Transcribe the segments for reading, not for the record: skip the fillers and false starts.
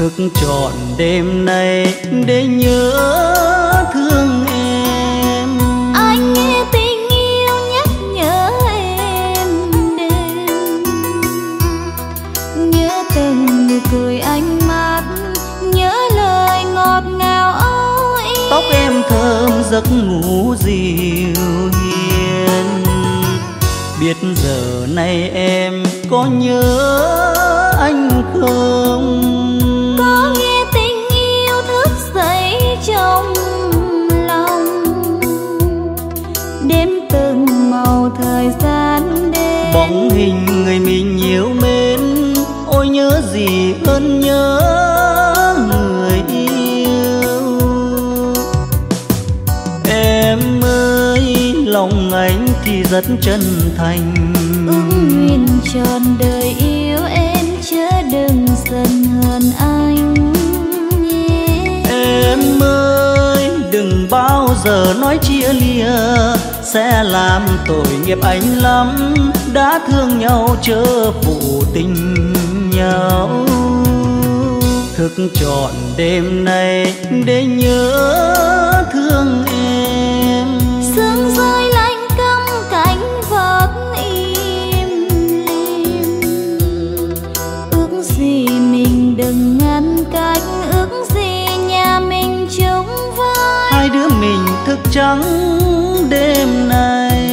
Thức trọn đêm nay để nhớ thương em. Anh nghe tình yêu nhắc nhớ em đêm, nhớ từng nụ cười ánh mắt, nhớ lời ngọt ngào âu yếm. Tóc em thơm giấc ngủ dịu hiền. Biết giờ này em có nhớ anh không? Có nghe tình yêu thức dậy trong lòng, đếm từng màu thời gian đêm. Bóng hình người mình yêu mến, ôi nhớ gì hơn nhớ người yêu. Em ơi, lòng anh thì rất chân thành, ước nguyện trọn đời yêu em, chớ đừng giận hờn anh nhé. Em ơi, đừng bao giờ nói chia lìa, sẽ làm tội nghiệp anh lắm. Đã thương nhau chớ phụ tình nhau. Thức trọn đêm nay để nhớ thương em. Sương rơi lạnh căm cánh vọt im lìm, ước gì mình đừng ngăn cách, ước gì nhà mình chung vai. Hai đứa mình thức trắng đêm nay.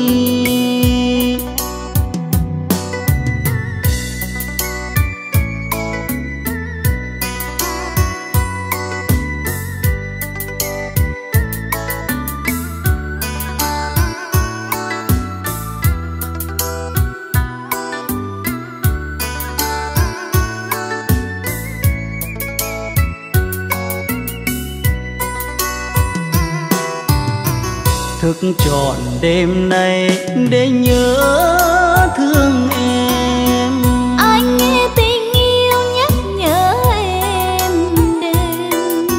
Thức trọn đêm nay để nhớ thương em. Anh nghe tình yêu nhắc nhớ em đêm,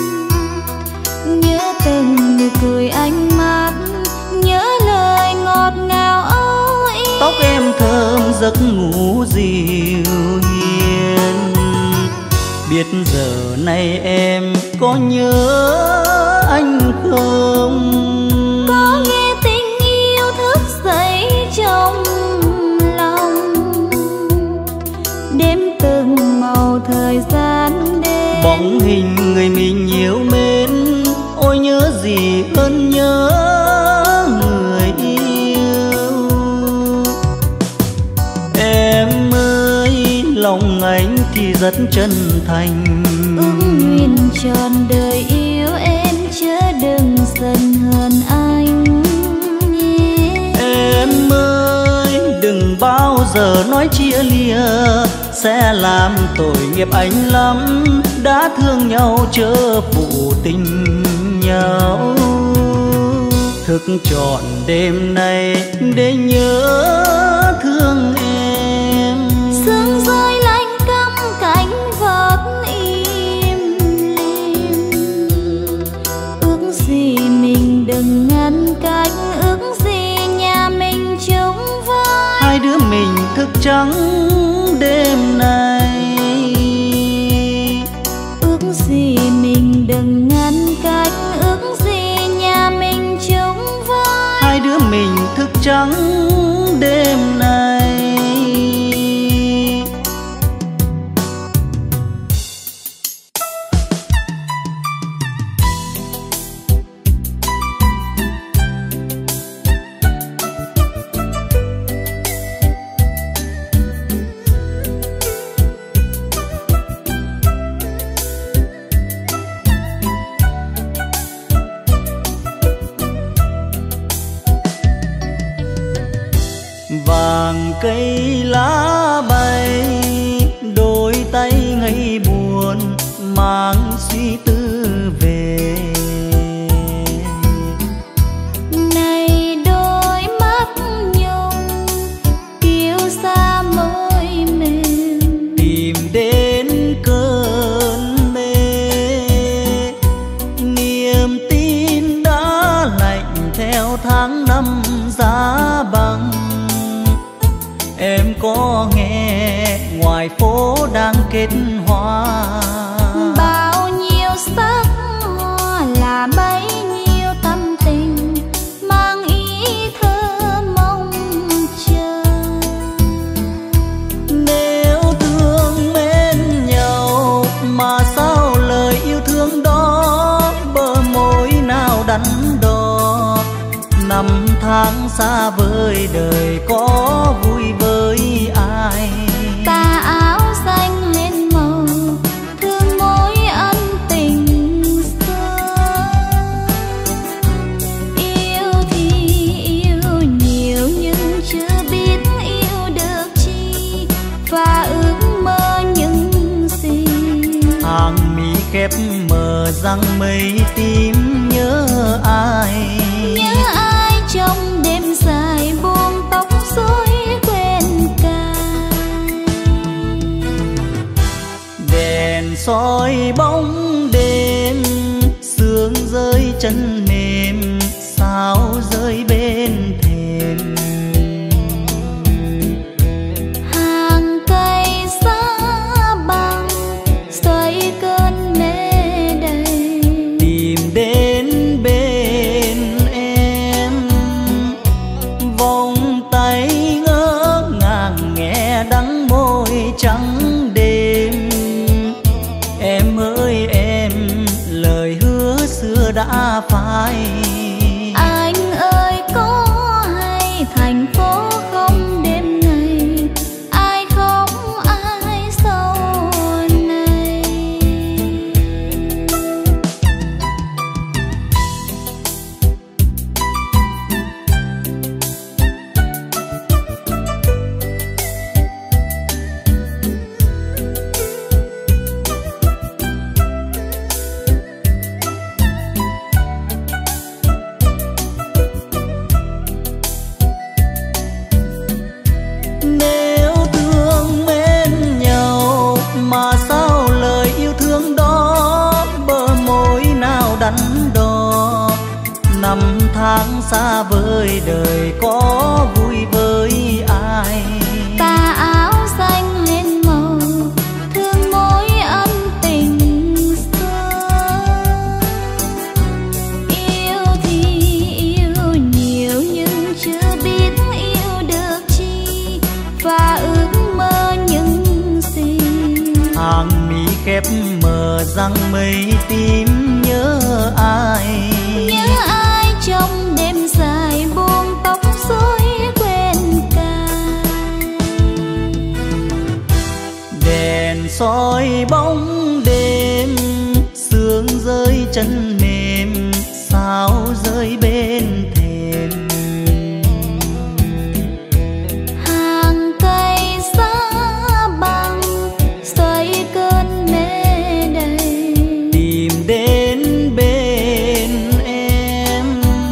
nhớ từng nụ cười ánh mắt, nhớ lời ngọt ngào âu yếm. Tóc em thơm giấc ngủ dịu hiền. Biết giờ này em có nhớ anh không? Có nghe tình yêu thức dậy trong lòng, đếm từng màu thời gian đêm. Bóng hình người mình yêu mến, ôi nhớ gì hơn nhớ người yêu. Em ơi, lòng anh thì rất chân thành, ước nguyện trọn đời yêu em, chớ đừng giận hờn anh nhé. Em ơi, đừng bao giờ nói chia lìa, sẽ làm tội nghiệp anh lắm. Đã thương nhau chớ phụ tình nhau. Thức trọn đêm nay để nhớ thương em. Sương rơi lạnh căm cánh vọt im lìm, ước gì mình đừng ngăn cách, ước gì nhà mình chung vai. Hai đứa mình thức trắng đêm nay. Ước gì mình đừng ngăn cách, ước gì nhà mình chung vai. Hai đứa mình thức trắng đêm nay. Vàng cây lá bay, đôi tay ngây buồn mang suy tư về. Này đôi mắt nhung kiêu sa môi mềm, Tìm đến cơn mê, niềm tin đã lạnh theo tháng năm giá băng. Em có nghe ngoài phố đang kết hoa tháng xa vời đời có vui với ai. Tà áo xanh lên màu thương mối ân tình xưa. Yêu thì yêu nhiều nhưng chưa biết yêu được chi, và ước mơ những gì. Hàng mi khép mờ răng mây tím nhớ ai. Nhớ ai trong đêm dài buông tóc rối quên cài. Đèn soi bóng đêm, sương rơi chân mềm, sao rơi bên thềm. Hàng cây giá băng xoay cơn mê đầy, Tìm đến bên em, vòng tay ngỡ ngàng nghe đắng môi trắng đêm. Em ơi em, lời hứa xưa đã phai. anh ơi có hay thành phố không đêm ngày, ai khóc ai sầu này. Nếu thương mến nhau mà sao lời yêu thương đó bờ môi nào đắn đo. Năm tháng xa vời đời có vui với ai. Tà áo xanh lên màu thương mối ân tình xưa. Yêu thì yêu nhiều nhưng chưa biết yêu được chi, và ước mơ những gì. Hàng mi khép mờ răng mây tím nhớ ai. Nhớ ai trong đêm dài buông tóc rối quên cài. Đèn soi bóng đêm, sương rơi chân mềm, sao rơi bên thềm. Hàng cây giá băng xoay cơn mê đầy, Tìm đến bên em,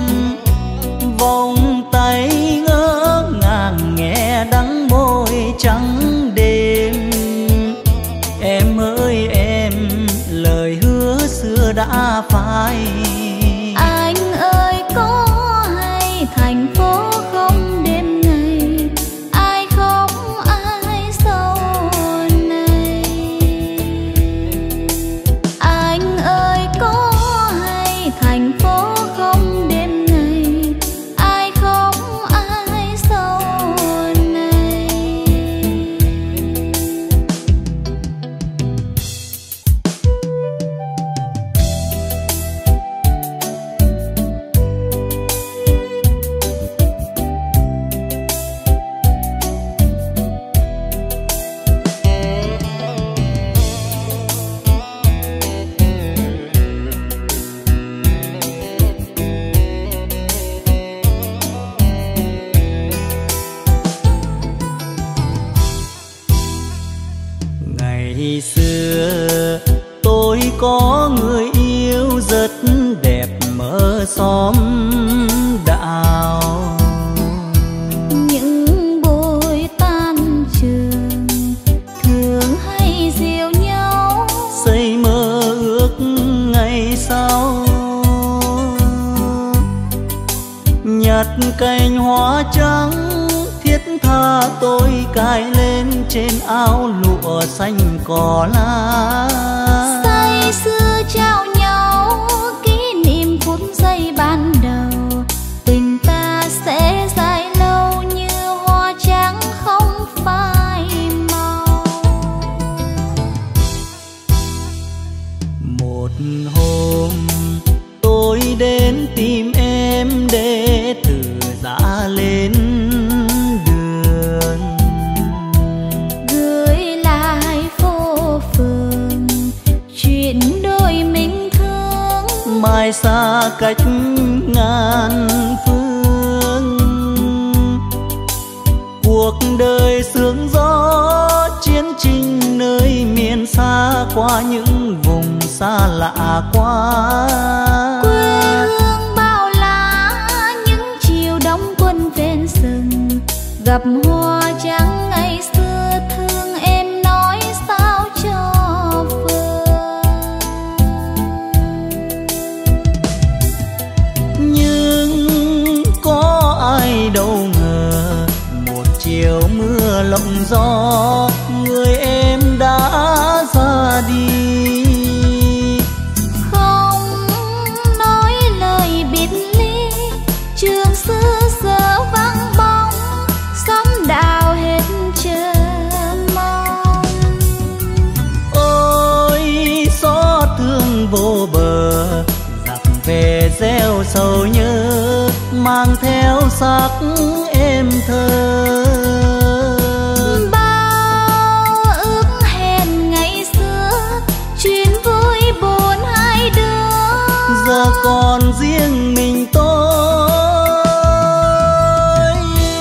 vòng tay ngỡ ngàng nghe đắng môi trắng đêm. Em ơi em, lời hứa xưa đã phai. anh ơi có hay thành phố không đêm ngày, ai khóc ai sầu này. Anh ơi có hay thành phố không đêm ngày, ai khóc ai sầu này. Ngày xưa tôi có người yêu rất đẹp mơ xóm đạo. Những buổi tan trường thường hay dìu nhau, Xây mơ ước ngày sau, nhặt cành hoa trắng thiết tha tôi cài lên trên áo lụa xanh cỏ lá. say sưa trao nhau kỷ niệm phút giây ban đầu, tình ta sẽ dài lâu như hoa trắng không phai màu. Một hôm tôi đến tìm em để từ giã xa cách ngàn phương. Cuộc đời sương gió chiến tranh nơi miền xa, qua những vùng xa lạ qua. Quê hương bao la những chiều đông quân ven rừng, gặp hoa trắng ngày xưa thương em nói sao cho vừa. Nhưng có ai đâu ngờ một chiều mưa lộng gió, người em đã ra đi. Không nói lời biệt ly, trường xưa giờ vắng bóng, sóng đào hết chờ mong. Ôi gió thương vô bờ dạt về gieo sầu nhớ, mang theo sắc em thơ. Bao ước hẹn ngày xưa, chuyện vui buồn hai đứa, giờ còn riêng mình tôi.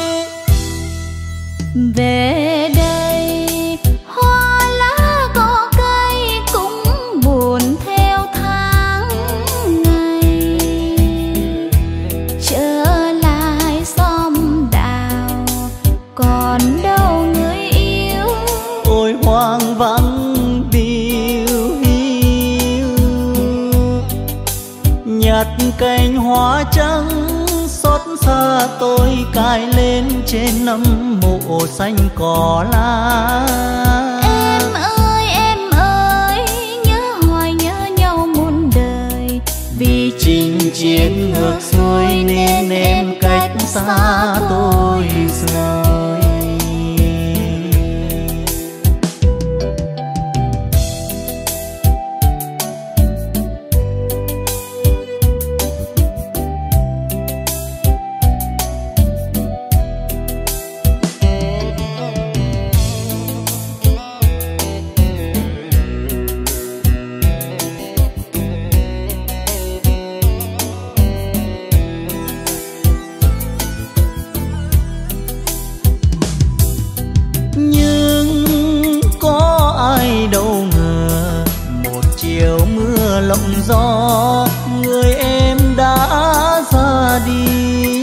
Về đây hoa lá cỏ cây cũng buồn theo tháng ngày, trở lại xóm đào còn đâu người yêu. Ôi hoang vắng điều hiu, nhặt cành hoa trắng xót xa tôi cài lên trên nấm mộ xanh cỏ lá. Em ơi nhớ hoài nhớ nhau muôn đời, vì Chinh chiến ngược xuôi nên em cách xa tôi rồi. Đâu ngờ một chiều mưa lộng gió, người em đã ra đi.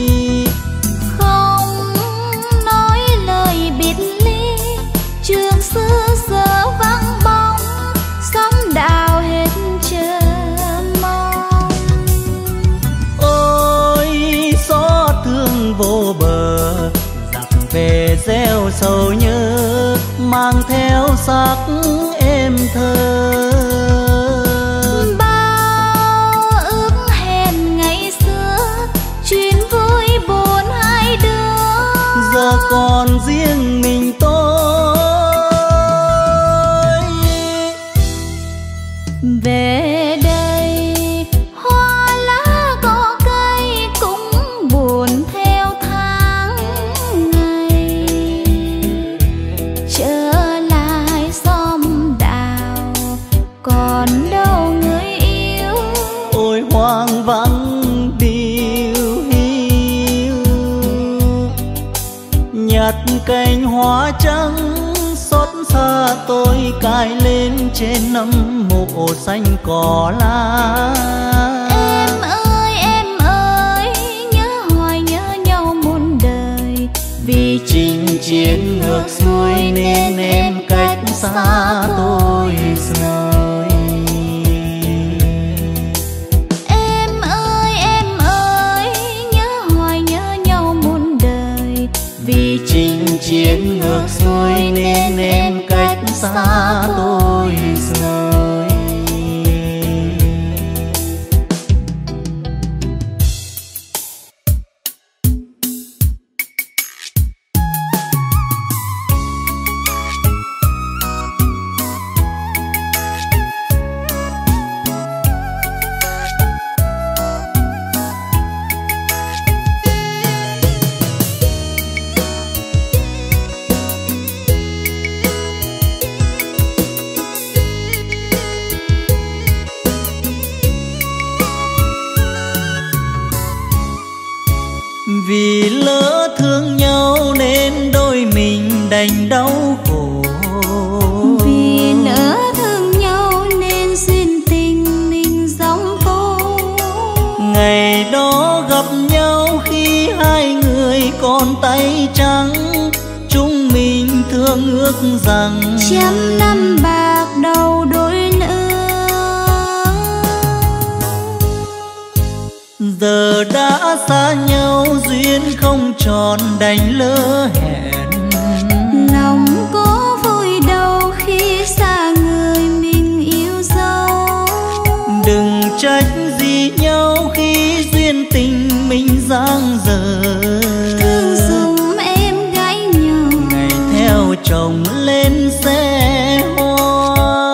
không nói lời biệt ly, trường xưa giờ vắng bóng, sóng đào hết chờ mong. Ôi gió thương vô bờ dạt về gieo sầu nhớ, mang theo sắc em thơ. Bao ước hẹn ngày xưa, chuyện vui buồn hai đứa, giờ còn riêng mình tôi. về đây hoa lá cỏ cây cũng buồn theo tháng ngày, trở lại xóm đào còn đâu người yêu. Ôi hoang vắng điều hiu, nhặt cành hoa trắng xót xa tôi cài lên trên nấm mộ xanh cỏ lá. Em ơi nhớ hoài nhớ nhau muôn đời, vì Chinh chiến ngược xuôi nên em cách xa tôi rồi. Em ơi nhớ hoài nhớ nhau muôn đời, vì Chinh chiến ngược xuôi nên em cách xa tôi rồi. đành đau khổ. Vì nỡ thương nhau nên duyên tình mình giống tố. Ngày đó gặp nhau khi hai người còn tay trắng, chúng mình thương ước rằng trăm năm bạc đầu đôi lứa. Giờ đã xa nhau duyên không tròn đành lỡ hẹn. Lòng có vui đâu khi xa người mình yêu dấu. Đừng trách gì nhau khi duyên tình mình giang dở. Thương dùm em gái nhỏ ngày theo chồng lên xe hoa.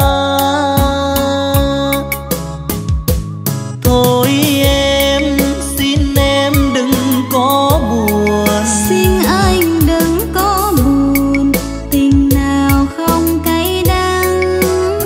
Thôi em xin em đừng có buồn. xin anh đừng có buồn, tình nào không cay đắng.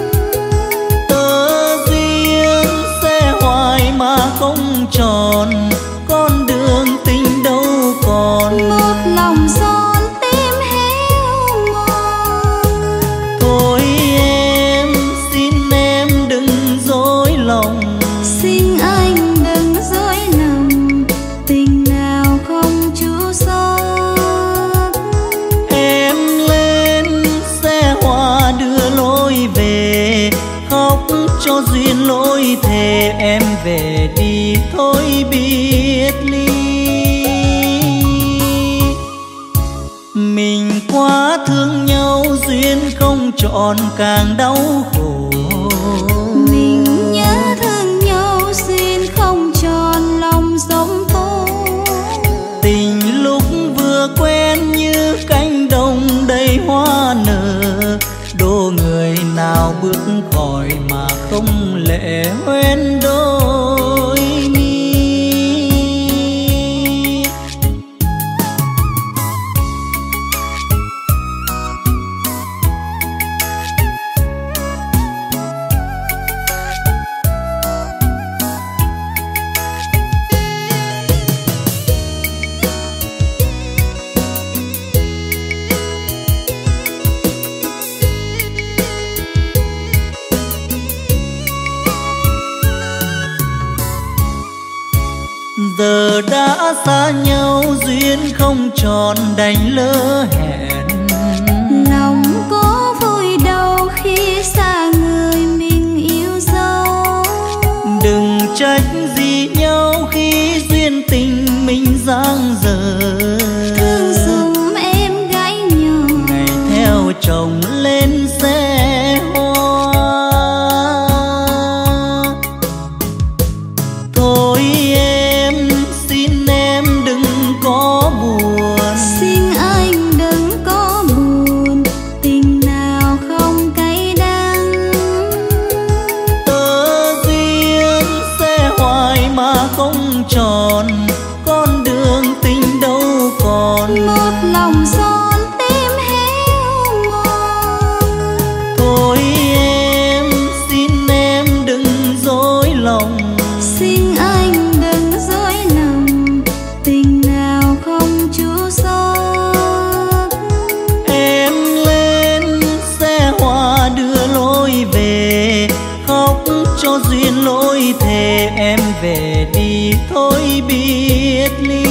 Tơ duyên xe hoài mà không tròn, con đường tình đâu còn. Một lòng son tim héo mòn. Thôi em xin em đừng dối lòng. xin anh đừng dối lòng, tình nào không chua xót. Em lên xe hoa đưa lối về, khóc cho duyên lối thề em về đi thôi biệt ly. Mình quá thương nhau duyên không tròn càng đau khổ. Mình nhớ thương nhau duyên không tròn lòng giống tố. Tình lúc vừa quen như cánh đồng đầy hoa nở, đố người nào bước khỏi mà không lệ hoen đôi mi. Giờ đã xa nhau duyên không tròn đành lỡ hẹn. Lòng có vui đâu khi xa người mình yêu dấu. Đừng trách gì nhau khi duyên tình mình giang dở. Thương dùm em gái nhỏ ngày theo chồng lên xe hoa. Thôi em xin em đừng có buồn. xin anh đừng có buồn, tình nào không cay đắng. Tơ duyên xe hoài mà không tròn, con đường tình đâu còn. Một lòng son tim héo mòn. Thôi em xin em đừng dối lòng. xin anh đừng dối lòng, tình nào không chua xót. Em lên xe hoa đưa lối về, khóc cho duyên lối thề em về đi thôi biệt ly.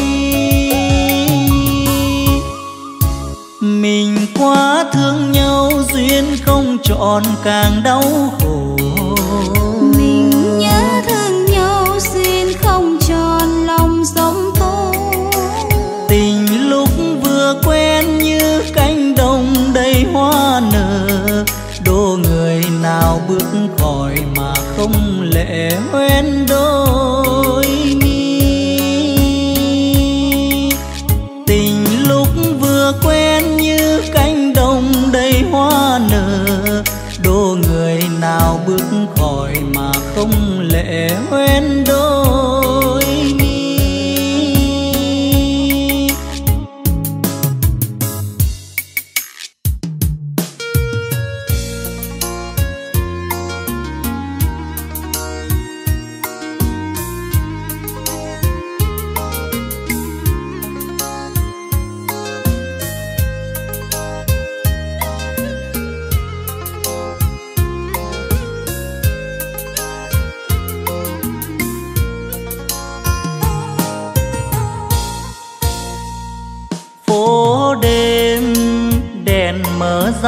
Mình quá thương nhau duyên không tròn càng đau khổ. Mình nhớ thương nhau duyên không tròn lòng giống tố. Tình lúc vừa quen như cánh đồng đầy hoa nở, đố người nào bước khỏi mà không lệ hoen đôi mi. Tình lúc vừa quen như cánh đồng đầy hoa nở, đố người nào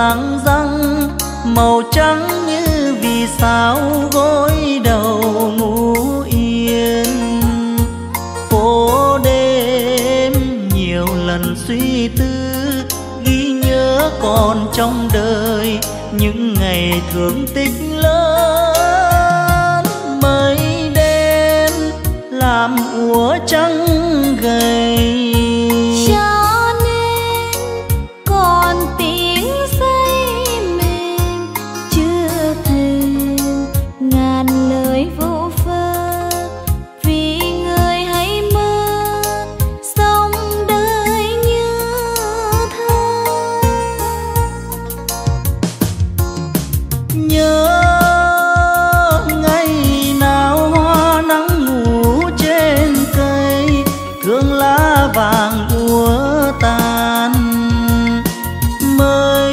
vàng răng, màu trắng như vì sao gối đầu ngủ yên. Phố đêm nhiều lần suy tư, ghi nhớ còn trong đời những ngày thương tích lớn. Mây đen làm úa trắng gầy, cho nên còn tiếng say mềm chưa thèm ngàn lời vô vơ. Vì người hãy mơ sống đời như thơ. nhớ ngày nào hoa nắng ngủ trên cây, thương lá vàng úa tàn. Mây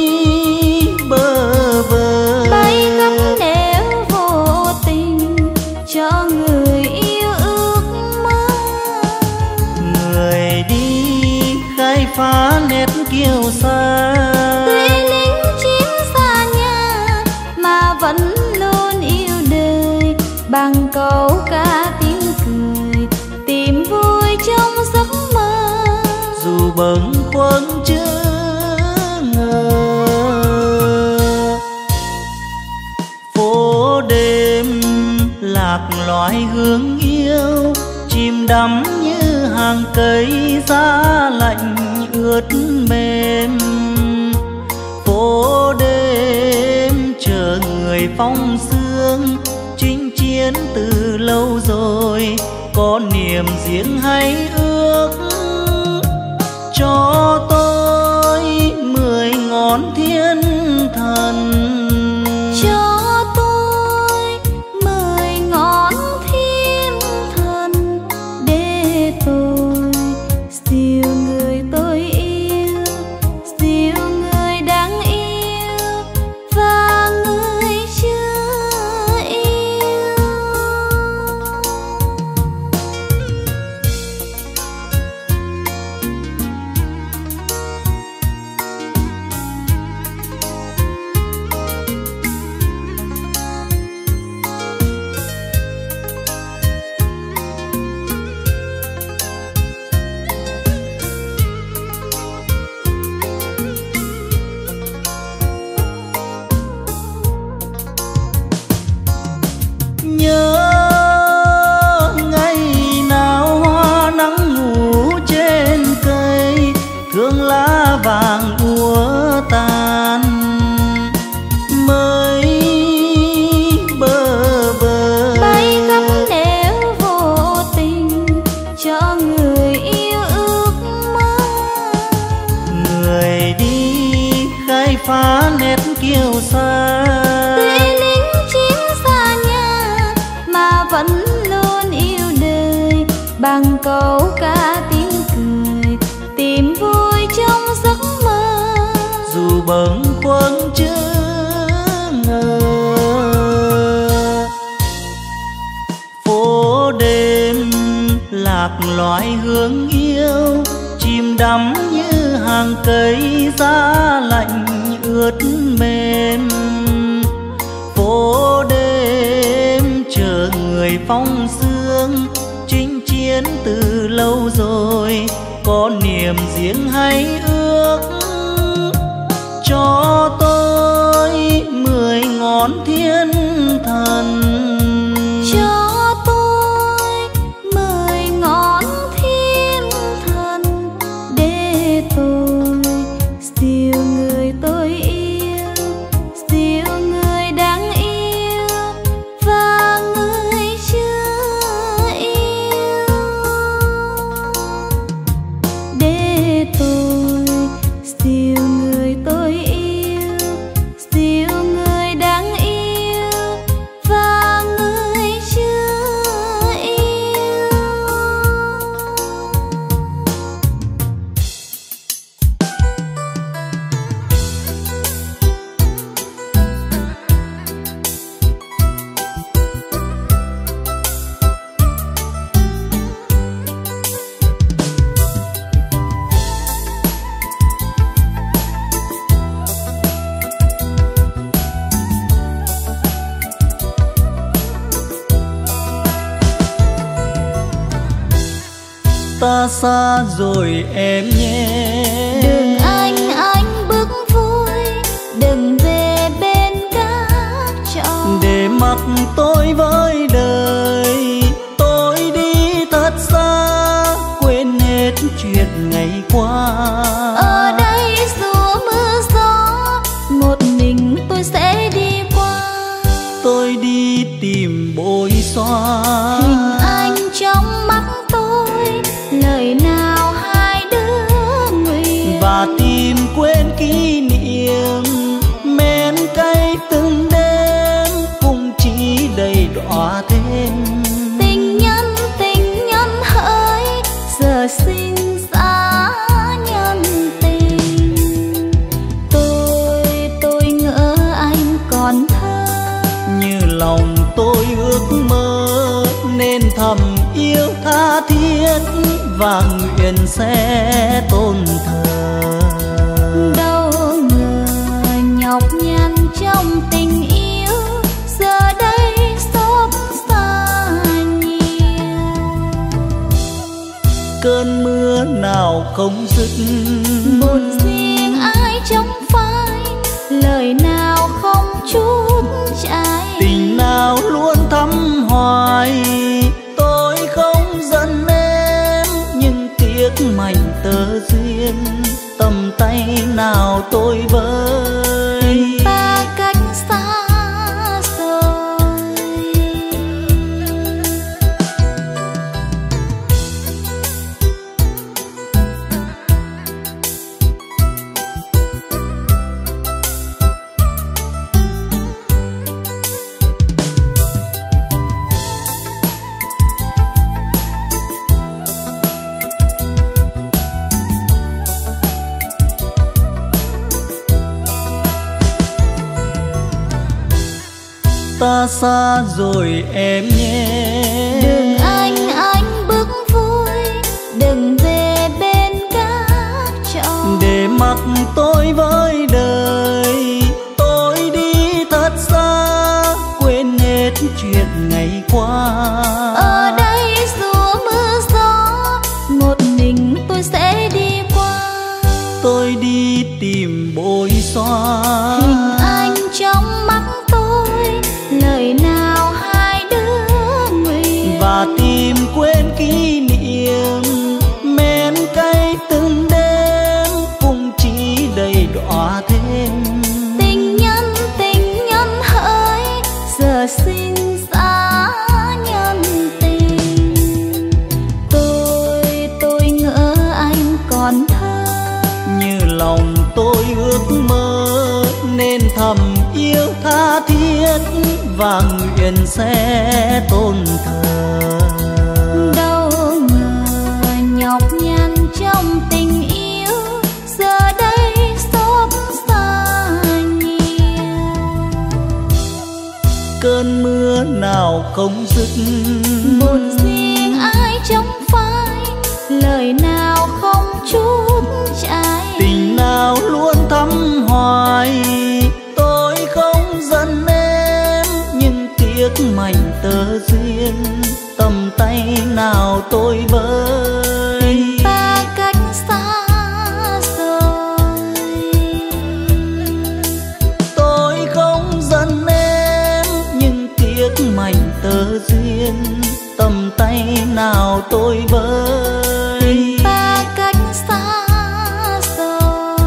bơ vơ Bay khắp nẻo vô tình cho người yêu ước mơ. người đi khai phá nét kiêu sa. Tuy lính chiến xa nhà mà vẫn luôn yêu đời, bằng câu ca tiếng cười tìm vui trong giấc mơ. Dù bâng khuâng chưa ngờ, phố đêm lạc loài hương yêu, chìm đắm như hàng cây giá lạnh ướt mềm. Phố đêm chờ người phong sương, chinh chiến từ lâu rồi, có niềm riêng hay ước. Cho tôi 10 ngón thiên thần, Cho tôi 10 ngón thiên thần để tôi siêu người tôi yêu, siêu người đáng yêu và người chưa yêu. nhớ ngày nào hoa nắng ngủ trên cây, thương lá vàng úa tàn. Mây bơ vơ Bay khắp nẻo vô tình cho người yêu ước mơ. người đi khai phá nét kiêu sa. Tuy lính chiến xa nhà mà vẫn luôn yêu đời, bằng câu ca tiếng cười tìm vui trong giấc mơ. Dù bâng khuâng chưa ngờ, phố đêm lạc loài hương yêu, chìm đắm như hàng cây giá lạnh ướt mềm. Phố đêm chờ người phong sương, chinh chiến từ lâu rồi, có niềm riêng hay ước. Cho tôi 10 ngón thiên thần, Cho tôi 10 ngón thiên thần để tôi siêu người tôi yêu, siêu người đáng yêu và người chưa yêu. Để tôi siêu người tôi yêu, siêu người đáng yêu và ta xa rồi em nhé. Đừng anh bước vui, đừng về bên các trò để mặc tôi với đời. Tôi đi thật xa, quên hết chuyện ngày qua. Ở đây dù mưa gió, một mình tôi sẽ đi qua. Tôi đi tìm bôi xóa hình anh trong mắt tôi, lời nào hai đứa nguyện. và tìm quên kỷ niệm men cay từng đêm, cùng chỉ đầy đọa thêm. Tình nhân hỡi, giờ xin xa nhân tình. Tôi ngỡ anh còn thơ, Như lòng tôi ước mơ nên thầm yêu tha thiết và nguyện sẽ tôn thờ. đâu ngờ nhọc nhằn trong tình yêu, giờ đây xót xa nhiều. Cơn mưa nào không dứt, Buồn riêng ai trong phai, lời nào không chút trái. tình nào luôn thắm hoài. Tôi không giận em nhưng tiếc mảnh tơ duyên, tầm tay nào tôi với. Ta cách xa rồi. Ta xa rồi em nhé. Đừng anh bước vui, đừng về bên các trò để mặc tôi với đời. Tôi đi thật xa, quên hết chuyện ngày qua. ở đây dù mưa gió, một mình tôi sẽ đi qua. Tôi đi tìm bôi xóa Hình anh trong mắt tôi, lời nào hai đứa nguyện. và tìm quên kỷ niệm men cay từng đêm, cùng chỉ đầy đọa thêm. Tình nhân hỡi, giờ xin xa nhân tình. Tôi ngỡ anh còn thơ, Như lòng tôi ước mơ nên thầm yêu tha thiết và nguyện sẽ tôn thờ. đâu ngờ nhọc nhằn trong tình yêu, giờ đây xót xa nhiều. Cơn mưa nào không dứt, Buồn riêng ai trong phai, lời nào không chút trái. tình nào luôn thắm hoài. Tôi không giận em nhưng tiếc mảnh tơ duyên, tầm tay nào tôi với. Ta cách xa rồi. Tôi không giận em nhưng tiếc mảnh tơ duyên, tầm tay nào tôi với. Ta cách xa rồi.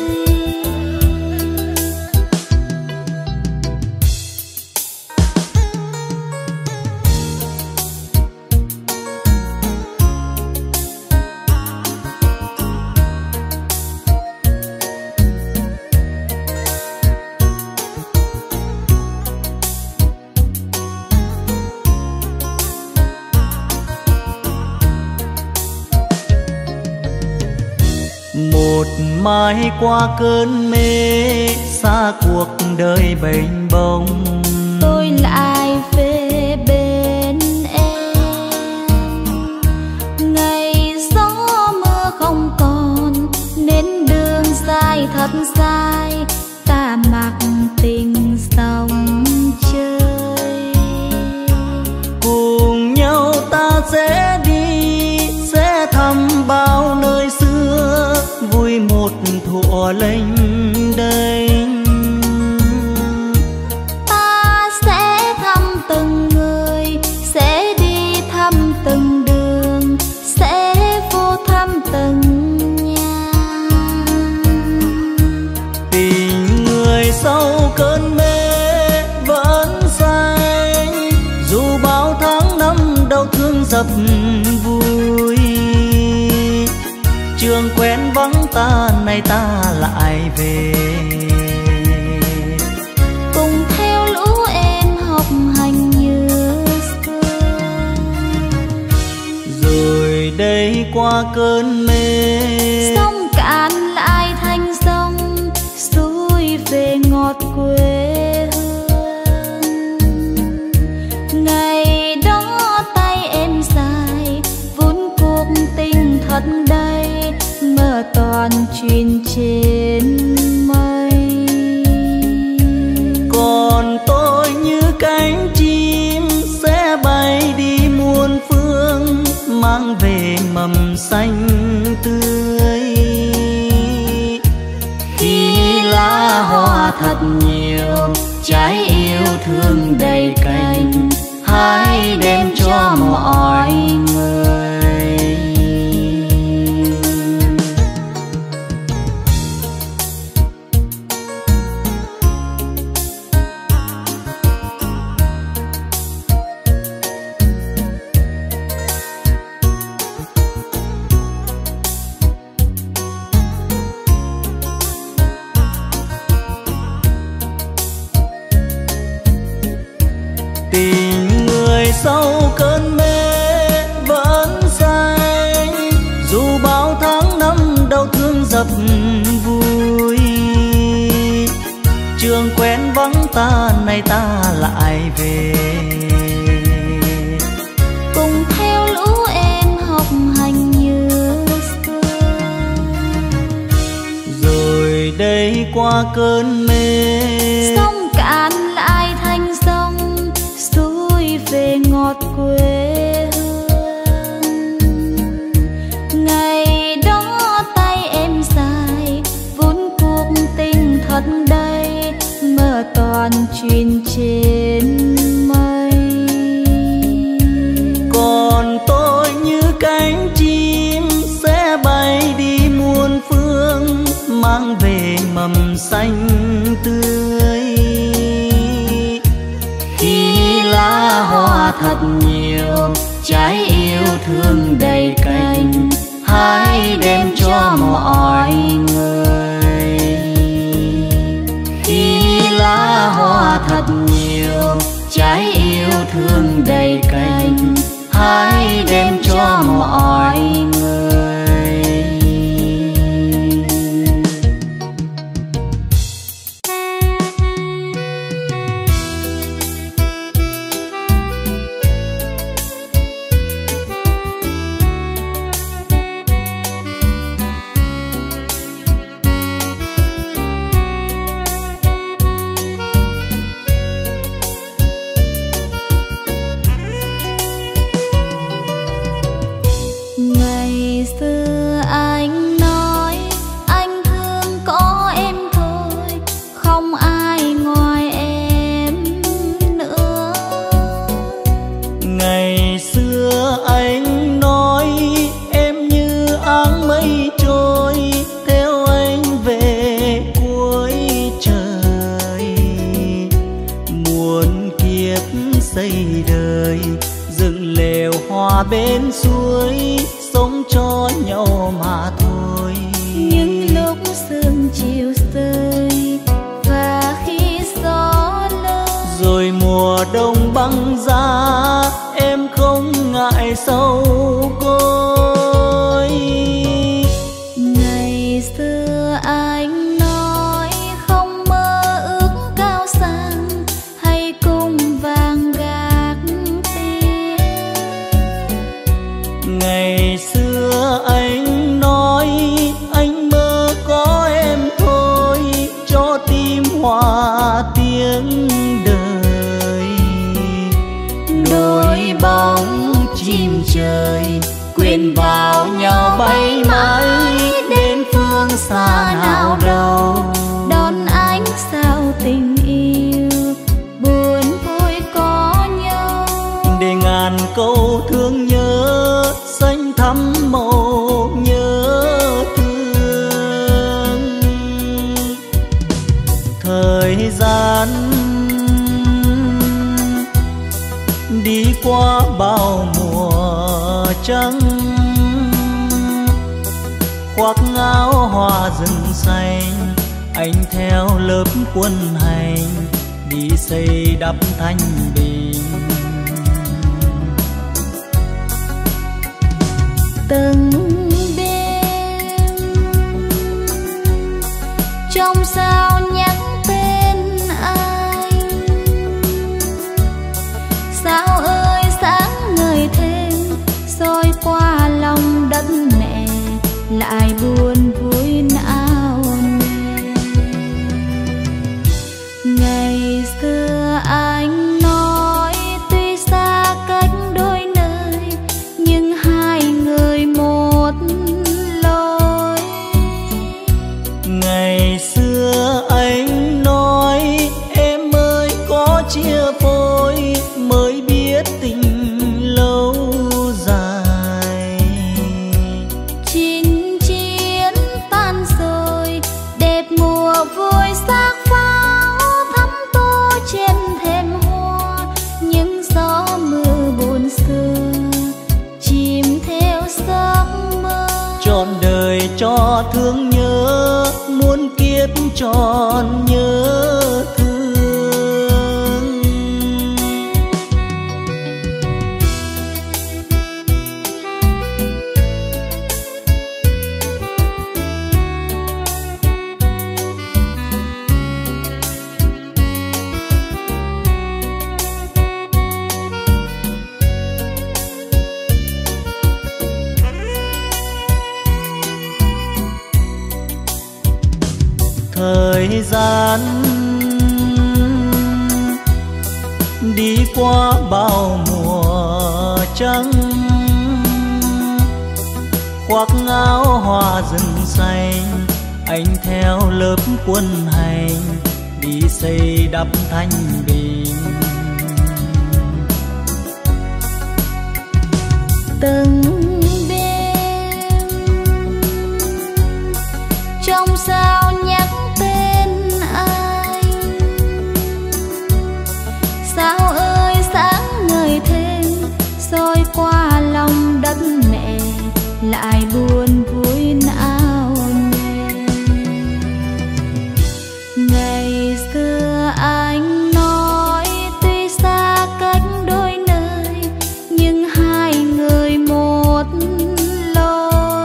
Một mai qua cơn mê, xa cuộc đời bềnh bông. Tôi lại về bên em, ngày gió mưa không còn nên đường dài thật dài, ta mặc tình dòng chơi. Cùng nhau ta sẽ đi, sẽ thăm từng đường, sẽ vô thăm từng nhà. Tình người sau cơn mê vẫn xanh, dù bao tháng năm đau thương dập vui. Trường quen vắng ta, nay ta lại về, cùng theo lũ em học hành như xưa. Rồi đây qua cơn mê, sông cạn lại thành sông, xuôi về ngọt quê hương. Ngày đó tay em dài, vun cuộc tình thật đầy, mơ toàn chuyện trên mây. Còn tôi như cánh chim sẽ bay đi muôn phương, mang về mầm xanh tươi. Khi lá hoa thật nhiều, trái yêu thương đầy cành, hãy đem cho mọi người. Tình người sau cơn mê vẫn xanh, dù bao tháng năm đau thương dập vui. Trường quen vắng ta, nay ta lại về, cùng theo lũ em học hành như xưa. Rồi đây qua cơn mê, sông cạn lại thành sông, xuôi về ngọt quê hương. Ngày đó tay em dài, vun cuộc tình thật đầy, mơ toàn chuyện trên mây. còn tôi như cánh chim sẽ bay đi muôn phương, mang về mầm xanh tươi. Khi lá hoa thật nhiều, trái yêu thương đầy cành, hãy đem cho mọi người. Khi lá hoa thật nhiều, trái yêu thương đầy cành, hãy đem cho mọi người. Ngày xưa anh nói anh thương có em thôi, không ai ngoài em nữa. Ngày xưa anh nói em như áng mây trôi, theo anh về cuối trời. Muôn kiếp xây đời, dựng lều hoa bên suối, sống cho nhau mà thôi. Những lúc sương chiều rơi và khi gió lớn, rồi mùa đông băng giá, em không ngại sâu côi. ngày xưa anh nói không mơ ước cao sang hay cung vàng gác tiền. Ngày xưa anh nói anh mơ có em thôi, cho tim hòa tiếng đời. Đôi bóng chim trời quyện vào nhau bay mãi, đến phương xa nào đâu. Đón ánh sao tình yêu buồn vui có nhau, để ngàn câu thương nhớ thắm màu nhớ thương. Thời gian đi qua bao mùa trắng, khoác áo hoa rừng xanh, anh theo lớp quân hành đi xây đắp thanh bình. Từng đêm trong sao nhắc tên anh, sao ơi sáng ngời thêm soi qua lòng đất mẹ, lại buồn vui não nề. Ngày xưa anh nói tuy xa cách đôi nơi, nhưng hai người một lối. Ngày xưa anh nói em ơi có chia phôi mới biết tình lâu dài. Chinh chiến tan rồi đẹp mùa vui sắc pháo thắm tô trên thềm hoa, những gió mưa buồn xưa chìm theo giấc mơ. Trọn đời cho thương nhớ, muôn kiếp tròn nhớ thương. Thời gian đi qua bao mùa trắng, khoác áo hoa rừng xanh, anh theo lớp quân hành đi xây đắp thanh bình. Từng đêm trong sao nhắc tên anh, sao ơi sáng ngời thêm soi qua lòng đất mẹ, lại buồn vui não nề. Ngày xưa anh nói tuy xa cách đôi nơi, nhưng hai người một lối.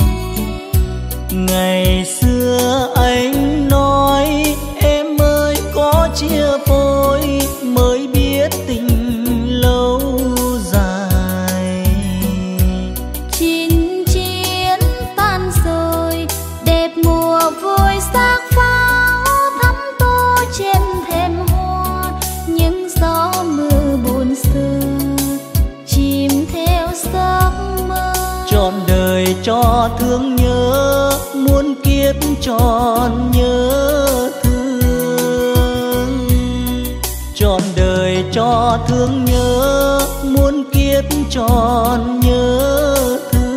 Ngày xưa anh nói em ơi có chia phôi mới biết tình lâu dài. Chinh chiến tan rồi đẹp mùa vui sắc pháo thắm tô trên thềm hoa, những gió mưa buồn xưa chìm theo giấc mơ. Trọn đời cho thương nhớ, muôn kiếp tròn nhớ thương. Trọn đời cho thương nhớ, muôn kiếp tròn nhớ thương.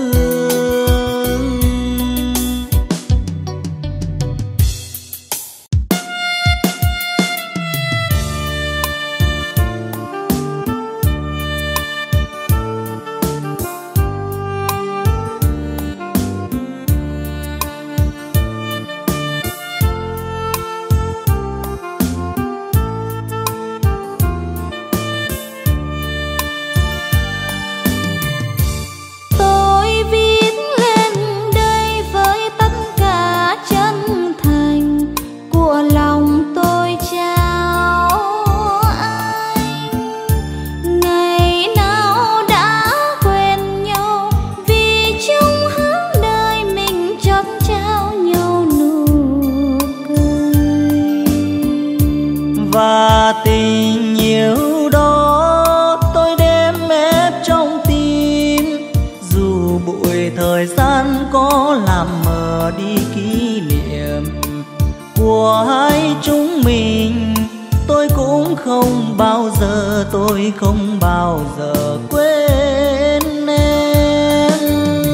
Và tình yêu đó tôi đem ép trong tim, dù bụi thời gian có làm mờ đi kỷ niệm của hai chúng mình. Tôi cũng không bao giờ, tôi không bao giờ quên em.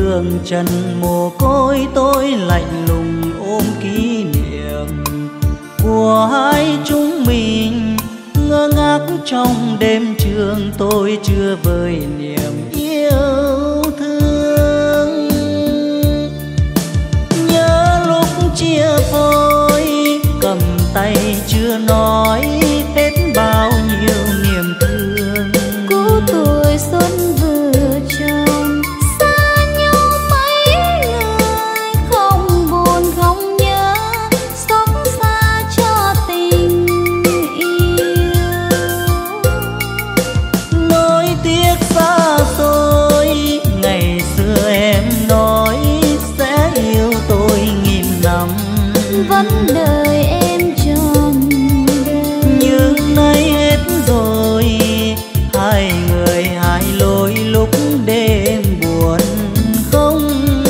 đường trần mồ côi tôi lạnh lùng ôm kỷ niệm của hai chúng mình. Ngơ ngác trong đêm trường tôi chưa vơi niềm yêu thương. Nhớ lúc chia phôi cầm tay chưa nói hết bao nhiêu niềm thương. Cũ tuổi xuân vừa tròn xa nhau mấy người, không buồn không nhớ xót xa cho tình yêu. Nỗi tiếc xa xôi ngày xưa em nói sẽ yêu tôi nghìn năm, vẫn đợi em trọn đời. nhưng nay hết rồi, hai người hai lối lúc đêm buồn không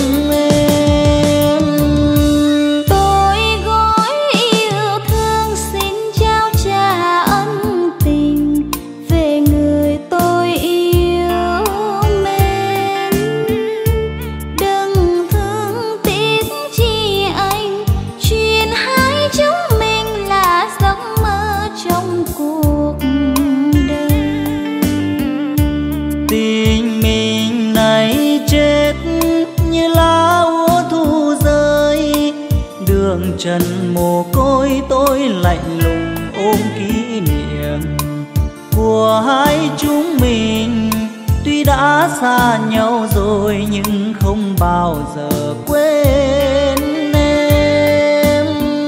em. Tôi gói yêu thương xin trao trả ân tình về người tôi yêu mến. Đừng thương tiếc chi anh, chuyện hai chúng mình là giấc mơ trong cuộc đời. Tình mình này chết như lá úa thu rơi, đường trần mồ côi tôi lạnh lùng ôm kỷ niệm của hai chúng mình. Tuy đã xa nhau rồi nhưng không bao giờ quên em.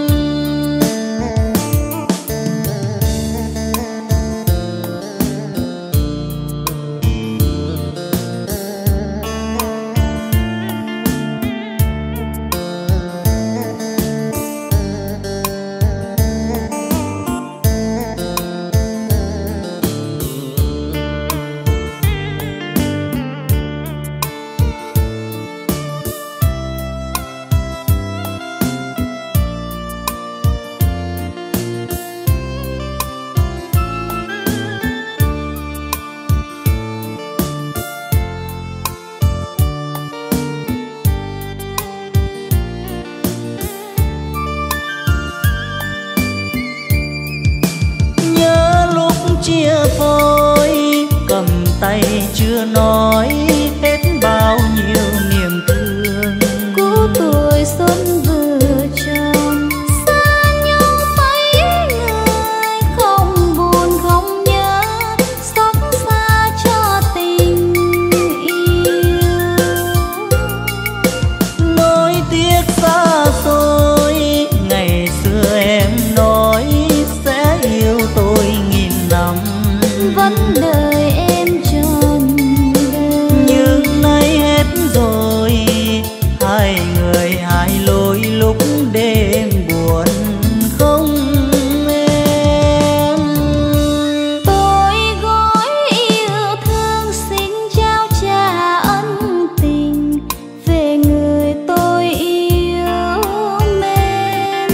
Chia phôi cầm tay chưa nói hết bao nhiêu niềm thương. Cũ tuổi xuân vừa tròn xa nhau mấy người, không buồn không nhớ xót xa cho tình yêu. Nỗi tiếc xa xôi ngày xưa em nói sẽ yêu tôi nghìn năm, vẫn đợi em trọn đời. nhưng nay hết rồi, hai người hai lối lúc đêm buồn không em. Tôi gói yêu thương xin trao trả ân tình về người tôi yêu mến.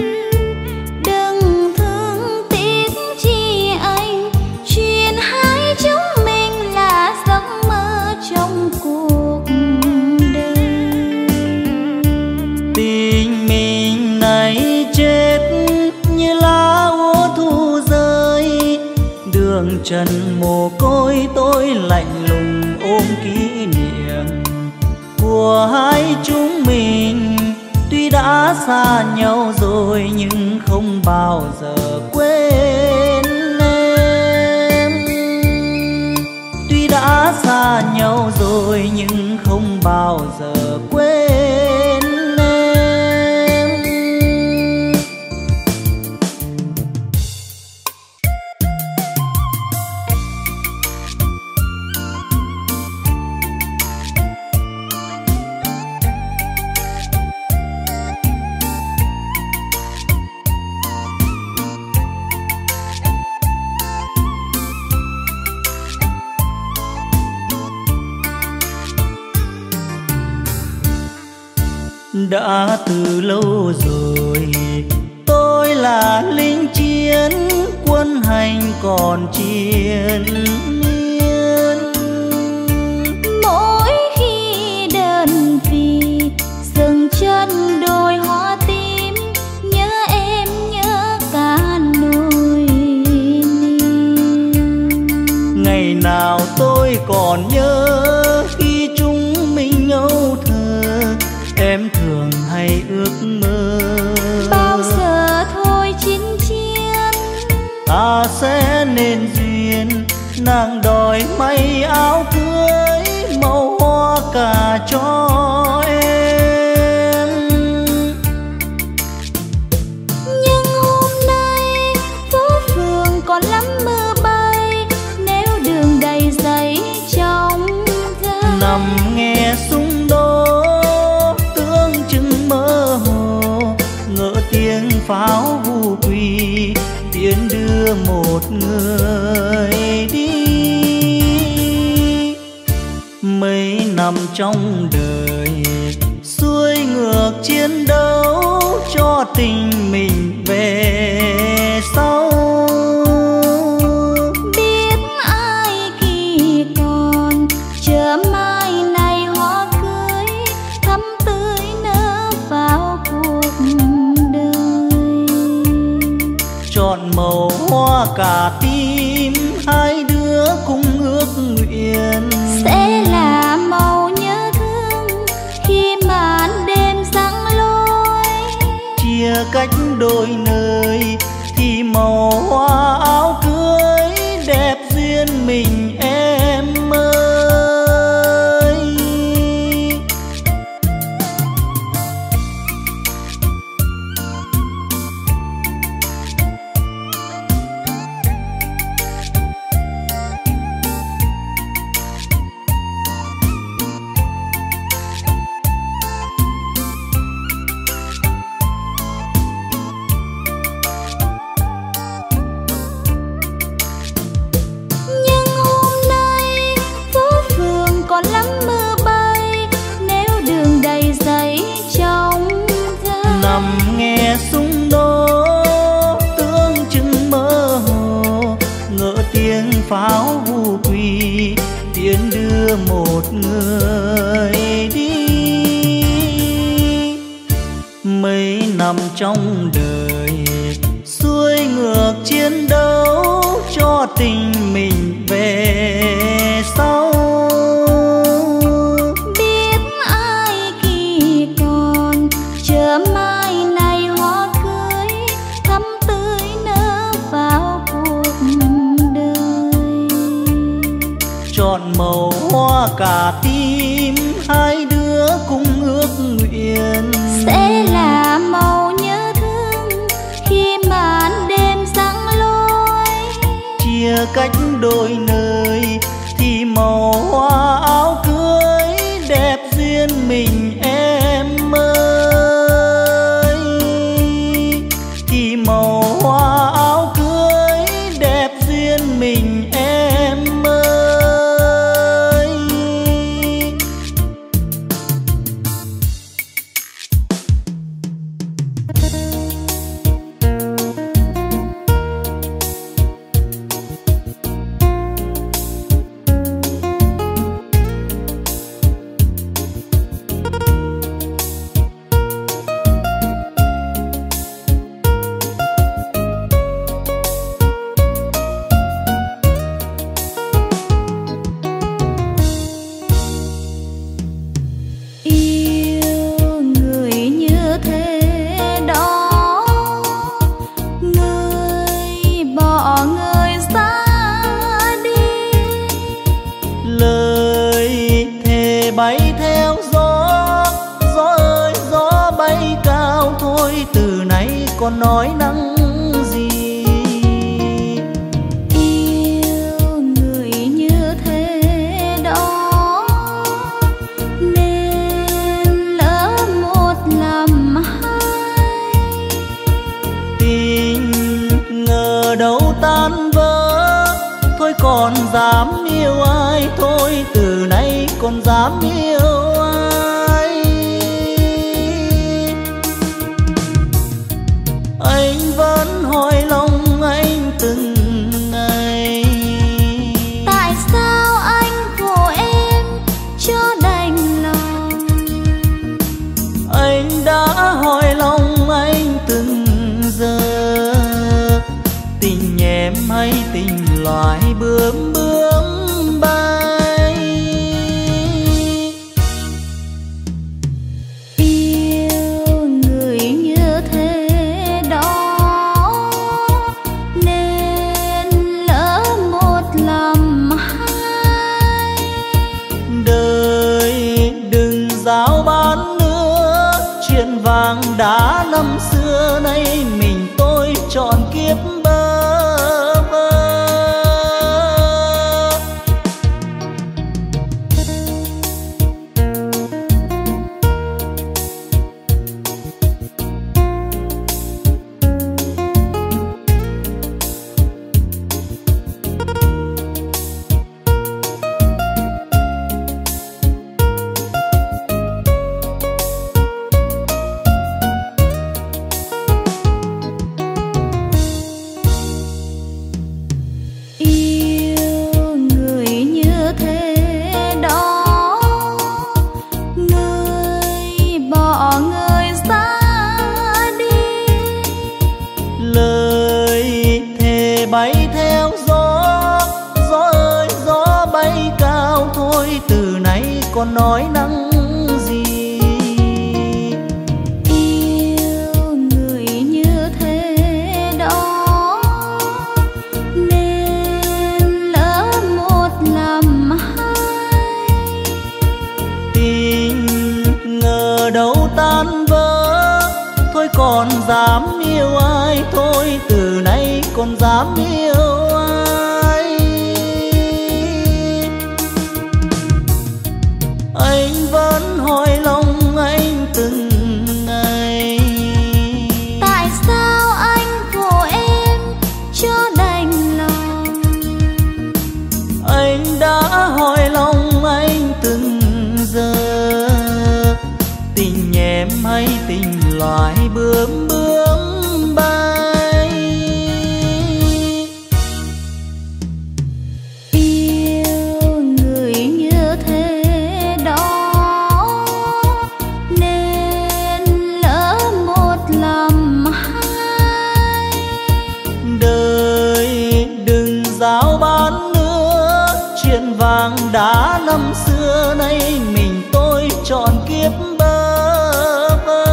Đừng thương tiếc chi anh, chuyện hai chúng mình là giấc mơ trong cuộc đời. Tình mình này chết như lá úa thu rơi, đường trần mồ côi tôi lạnh lùng ôm kỷ niệm của hai chúng mình. Tuy đã xa nhau rồi nhưng không bao giờ quên em. Tuy đã xa nhau rồi nhưng không bao giờ quên em. Đã từ lâu rồi tôi là lính chiến, quân hành còn triền miên. Mỗi khi đơn nàng đòi may áo cưới màu hoa cà cho em. Nhưng hôm nay phố phường còn lắm mưa bay, nếu đường đầy giấy trong gai. Nằm nghe súng đố tương chừng mơ hồ, ngỡ tiếng pháo vu quỳ tiến đưa một người đi. Mấy năm trong đời xuôi ngược chiến đấu cho tình mình về sau. Biết ai kỳ còn chờ mai này hoa cưới thắm tươi nở vào cuộc đời. Chọn màu hoa cả tim hai đứa cùng ước nguyện, sẽ là màu nhớ thương khi màn đêm giăng lối. chia cách đôi nơi thì màu hoa áo cưới đẹp duyên mình em ơi. Còn lắm mưa bay, nếu đường đầy giấy trong gai. Nằm nghe súng đố tương chừng mơ hồ, ngỡ tiếng pháo vu quỳ tiến đưa một người đi. Mấy năm trong đời xuôi ngược chiến đấu cho tình mình về sau. Mai này hoa cưới thắm tươi nở vào cuộc đời. Chọn màu hoa cả tim hai đứa cùng ước nguyện, sẽ là màu nhớ thương khi màn đêm giăng lối. chia cách đôi nơi thì màu hoa áo cưới đẹp duyên mình em ơi. Màu hoa áo cưới đẹp duyên mình em ơi. Bay theo gió, gió ơi gió bay cao thôi, từ nay còn nói năng gì. Yêu người như thế đó nên lỡ một làm hai. Tình ngờ đâu tan vỡ, thôi còn dám yêu ai, thôi từ nay còn dám yêu ai. Anh vẫn hỏi lòng anh từng ngày, tại sao anh của em cho đành lòng. Anh đã hỏi lòng anh từng giờ, tình em hay tình loài bướm bướm bay. giao bán nữa. Chuyện vàng đã năm xưa nay mình tôi chọn kiếp bơ vơ. Còn nói năng gì yêu người như thế đó, nên lỡ một làm hai. Tình ngờ đâu tan vỡ, thôi còn dám yêu ai, thôi từ nay còn dám yêu ai. Anh vẫn hỏi lòng anh từng ngày, tại sao anh của em cho đành lòng. Anh đã hỏi lòng anh từng giờ, tình nhém hay tình loài bướm bướm bay. Yêu người như thế đó, nên lỡ một làm hai. Đời đừng giao bán nữa, chuyện vàng đã năm xưa nay mình tôi chọn kiếp bơ vơ.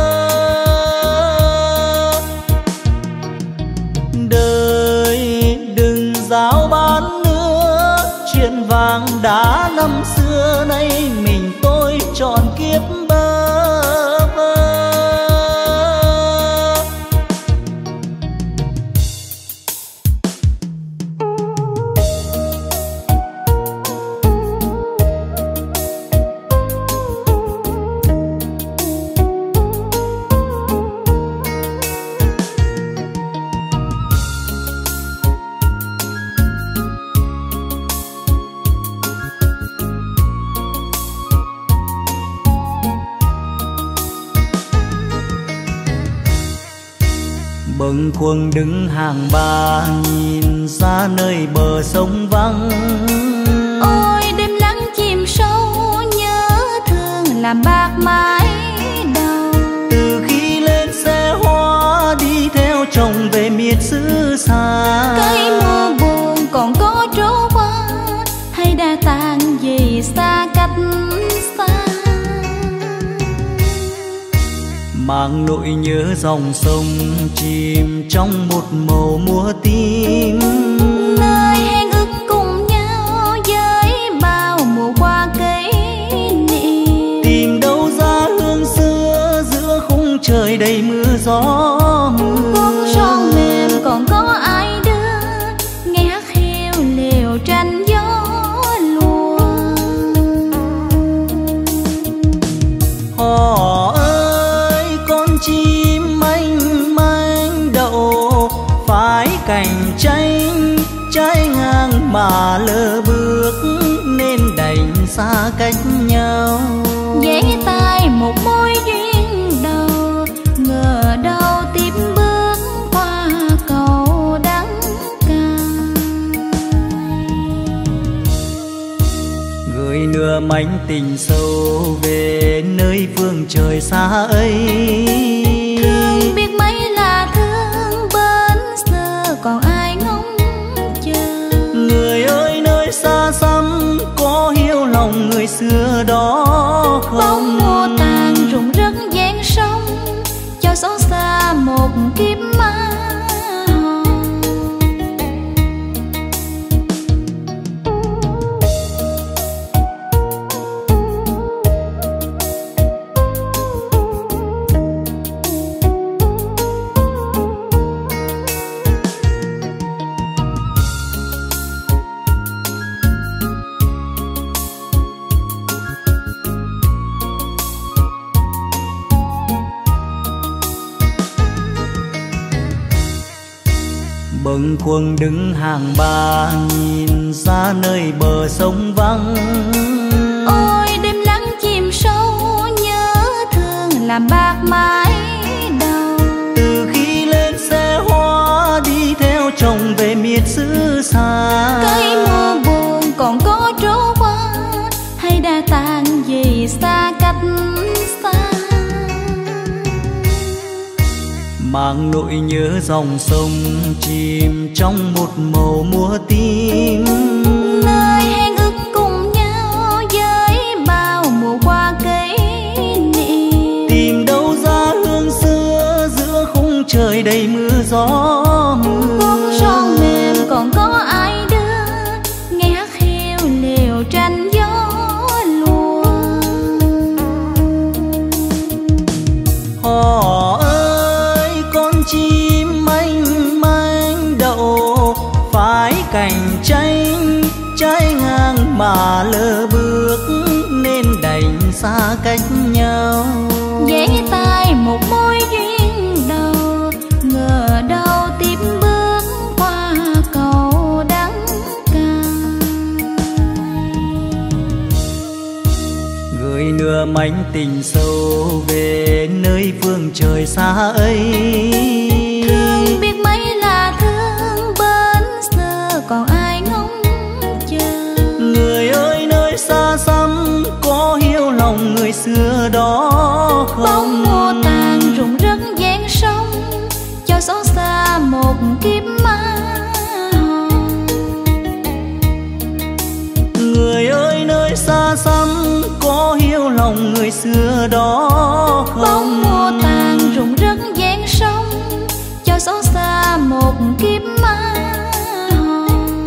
Đời đừng giao bán nữa, chuyện vàng đã năm xưa nay mình tôi chọn kiếp bơ vơ. Bâng khuâng đứng hàng ba nhìn ra nơi bờ sông vắng. Ôi đêm nắng chìm sâu nhớ thương làm bạc mái đầu. Từ khi lên xe hoa đi theo chồng về miệt xứ xa, Cây mùa buồn còn có trổ qua hay đã tàn về xa cách xa. mang nỗi nhớ dòng sông chìm trong một màu mùa tím. Nơi hẹn ước cùng nhau với bao mùa qua kỷ niệm. Tìm đâu ra hương xưa giữa khung trời đầy mưa gió mưa. Con son mềm còn có ai đưa nghe hát hiu liều tranh gió lùa. Họ ơi con chim manh manh đậu phải cành tranh trái ngang mà lỡ bước nên đành xa cách nhau. Dễ tay một mối duyên đầu ngờ đâu tiếp bước qua cầu đắng cay. Gửi nửa mảnh tình sâu về nơi phương trời xa ấy. Thương biết mấy là thương bên xưa còn ai ngóng chờ. Người ơi nơi xa xăm có hiểu lòng người xưa đó không? Bóng mùa tàn rụng rớt gian sông cho xót xa một kiếp má hồng. luồn cuồng đứng hàng ba, nhìn ra nơi bờ sông vắng. Ôi đêm lắng chìm sâu, nhớ thương làm bạc mái đầu. Từ khi lên xe hoa đi theo chồng về miệt xứ xa, Cây mùa buồn còn có trổ qua, hay đã tàn vì xa cách xa. mang nỗi nhớ dòng sông chìm trong một màu mùa tím. Nơi hẹn ước cùng nhau với bao mùa qua kỷ niệm. Tìm đâu ra hương xưa giữa khung trời đầy mưa gió mưa. Con son mềm còn có ai đưa, nghe hát hiu liều tranh gió lùa. Hò ơi con chim manh manh đậu phải cành tranh trái ngang mà lỡ bước nên đành xa cách nhau. Dễ tay một mối duyên đầu, ngờ đâu tiếp bước qua cầu đắng cay. Gửi nửa mảnh tình sâu về nơi phương trời xa ấy. Thương biết mấy là thương bên xưa còn ai ngóng chờ. Người ơi nơi xa xăm có hiểu lòng người xưa đó không? Bóng mùa tàn rụng rớt gian sông, cho xót xa một kiếp má hồng. Người ơi nơi xa xăm có hiểu lòng người xưa đó không? Bóng mùa tàn rụng rớt gian sông, cho xót xa một kiếp má hồng.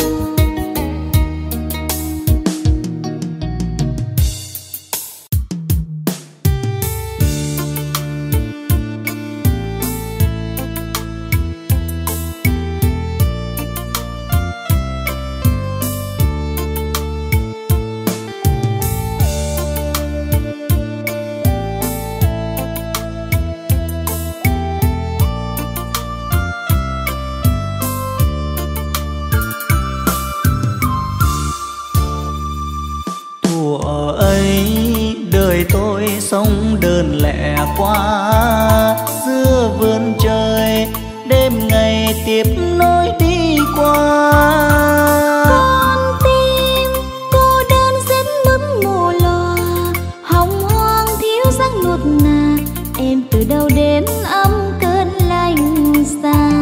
Thuở ấy đời tôi sống đơn lẻ quá, giữa vườn trời đêm ngày tiếp nối đi qua. Con tim cô đơn rét mướt mùa lòa, hồng hoang thiếu sắc nuột nà. Em từ đâu đến ấm cơn lạnh xa.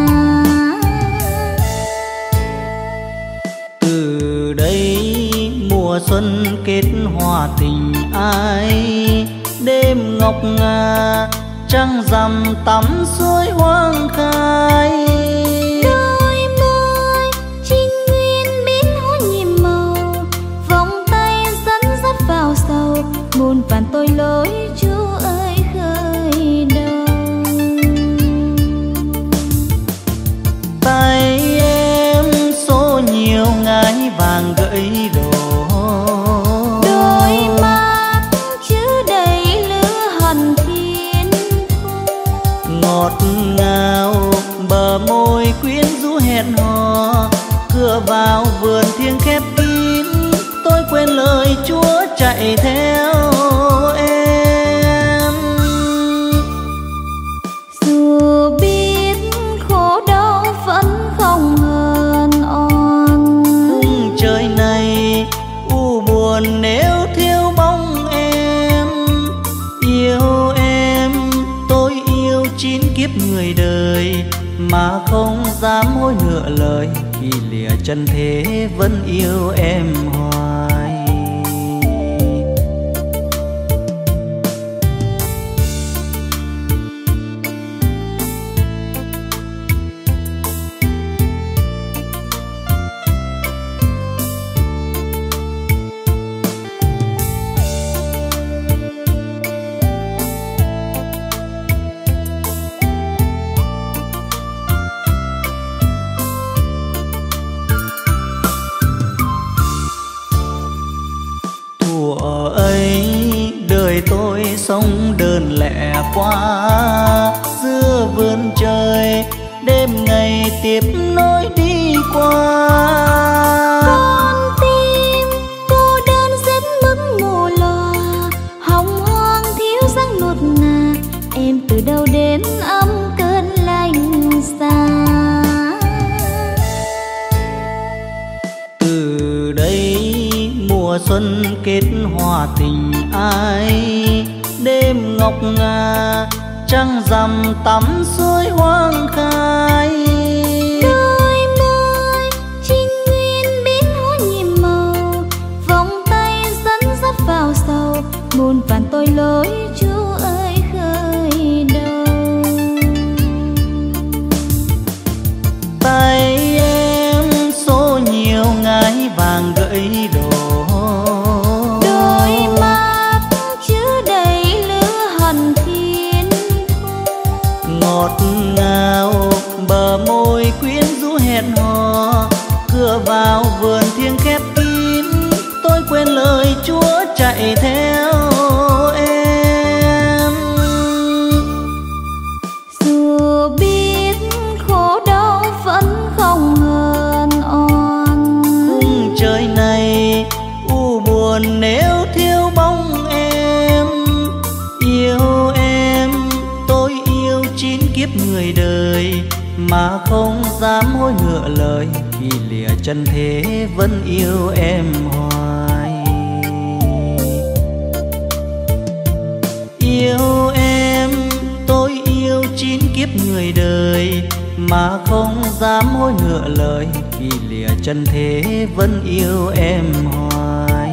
Từ đây mùa xuân kết hòa tình ai, đêm ngọc ngà trăng rằm tắm suối hoang khai. Đôi môi trinh nguyên biến hóa nhiệm màu, vòng tay dẫn dắt vào sầu. Muôn vàn tôi lỗi Chúa ơi khơi đầu. Tay em số nhiều ngái vàng gãy đổ, Đôi mắt chứa đầy lửa hằn thiên thu. ngọt ngào bờ môi quyến rũ hẹn hò. Cửa vào vườn thiêng khép kín, tôi quên lời Chúa chạy theo em. Dù biết khổ đau vẫn không hờn oan. Khung trời này u buồn nếu thiếu bóng em. Yêu em tôi yêu chín kiếp người đời, mà không dám hối nửa lời khi lìa chân thế vẫn yêu em hoài. Thuở ấy đời tôi sống đơn lẻ quá, giữa vườn trời đêm đêm ngày tiếp nối đi qua. Con tim cô đơn rét mướt mù lòa, hồng hoang thiếu răng nuột nà, em từ đâu đến ấm cơn lạnh xa. Từ đây mùa xuân kết hòa tình ai, đêm ngọc ngà trăng rằm tắm suối hoang khai. Đôi môi trinh nguyên biến hóa nhiệm màu, vòng tay dẫn dắt vào sầu, muôn vàn tội lỗi Chúa ơi khơi đầu. Tay em số nhiều ngái vàng gãy đổ, Đôi mắt chứa đầy lửa hằn thiên thu, ngọt ngào bờ môi quyến rũ hẹn hò. Cửa vào vườn thiêng khép kín, tôi quên lời Chúa chạy theo em. dù biết khổ đau vẫn không hờn oan. Khung trời này u buồn nếu thiếu bóng em. Yêu em tôi yêu chín kiếp người đời, mà không dám hối ngựa lời, khi lìa chân thế vẫn yêu em hoài. Yêu em tôi yêu chín kiếp người đời, mà không dám hối ngựa lời, khi lìa chân thế vẫn yêu em hoài.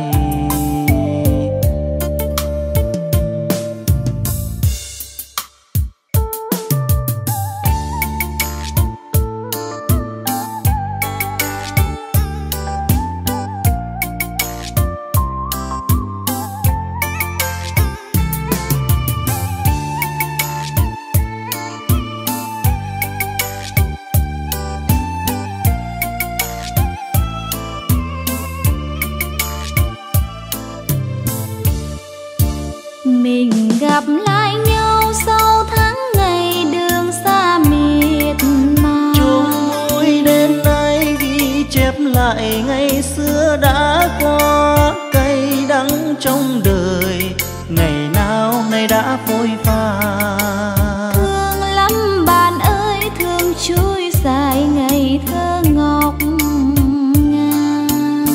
Mình gặp lại nhau sau tháng ngày đường xa miệt mài. Chung vui đêm nay ghi chép lại ngày xưa đã qua, cay đắng trong đời ngày nào nay đã phôi pha. Thương lắm bạn ơi thương trôi dài ngày thơ ngọc ngà.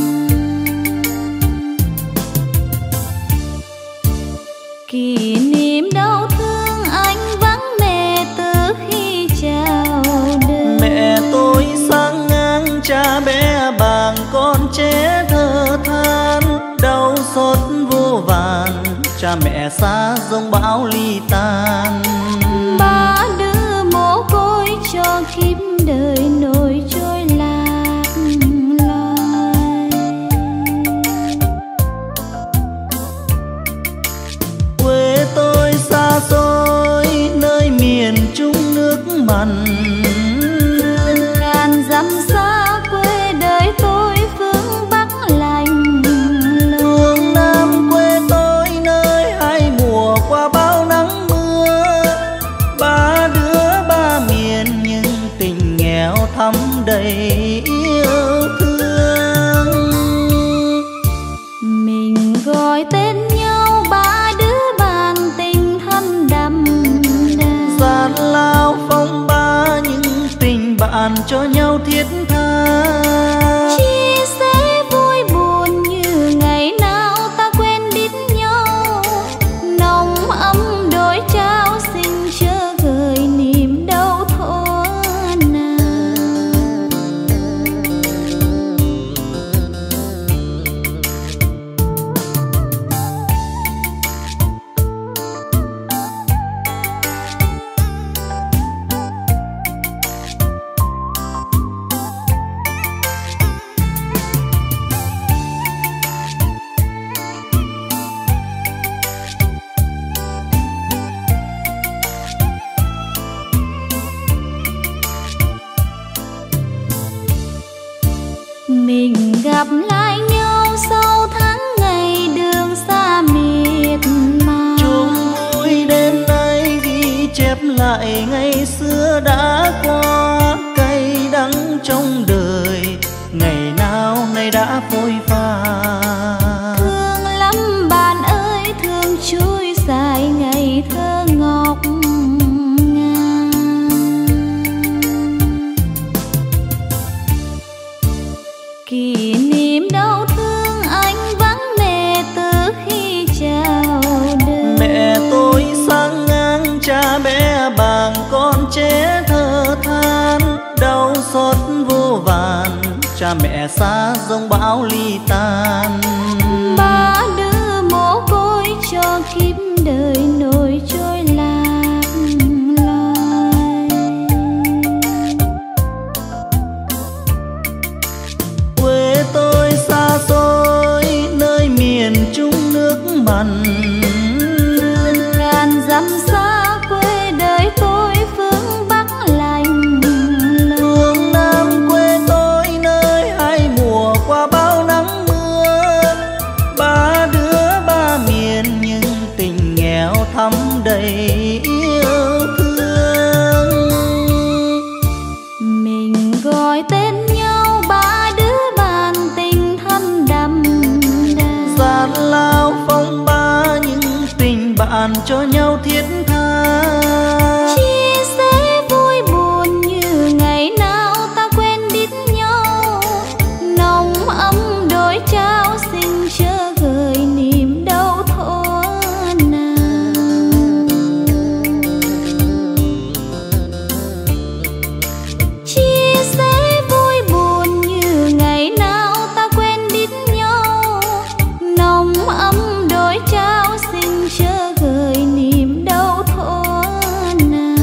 Kỷ niệm đau thương anh vắng mẹ từ khi chào đời. Mẹ tôi sang ngang cha bé bàng con trẻ thơ than, đau xót vô vàn cha mẹ xa giông bão ly tan. Ba đứa mồ côi cho kiếp đời nổi trôi lạc loài. Quê tôi xa xôi nơi miền Trung nước mặn, Ngàn dặm xa quê đời tôi phương Bắc lạnh lùng. phương Nam quê tôi nơi hai mùa qua bao nắng mưa. Ba đứa ba miền nhưng tình nghèo thắm đầy yêu thương. Mình gọi tên nhau ba đứa bạn tình thân đậm đà. Gian lao phong ba những tình bạn cho nhau thiết tha. Chia sẻ vui buồn như ngày nào ta quen biết nhau. Nồng ấm đôi trao xin chớ gợi niềm đau thổ nào. Mình gặp lại nhau sau tháng ngày đường xa miệt mài. Chung vui đêm nay ghi chép lại ngày xưa đã qua, cha mẹ xa dòng bão ly tan. Ba đứa mồ côi cho kiếp đời nổi trôi lạc loài. Quê tôi xa xôi nơi miền Trung nước mặn, ngàn dặm xa quê đời tôi phương Bắc lạnh lùng. Phương Nam quê tôi nơi hai mùa qua bao nắng mưa. Ba đứa ba miền nhưng tình nghèo thắm đầy yêu thương. Mình gọi tên nhau ba đứa bạn tình thân đậm đà. Gian lao phong ba nhưng tình bạn cho nhau thiết tha. Chia sẻ vui buồn như ngày nào ta quen biết nhau. Nồng ấm đôi trao xin chớ gợi niềm đau thuở nào. Chia sẻ vui buồn như ngày nào ta quen biết nhau. Nồng ấm đôi trao xin chớ gợi niềm đau thuở nào.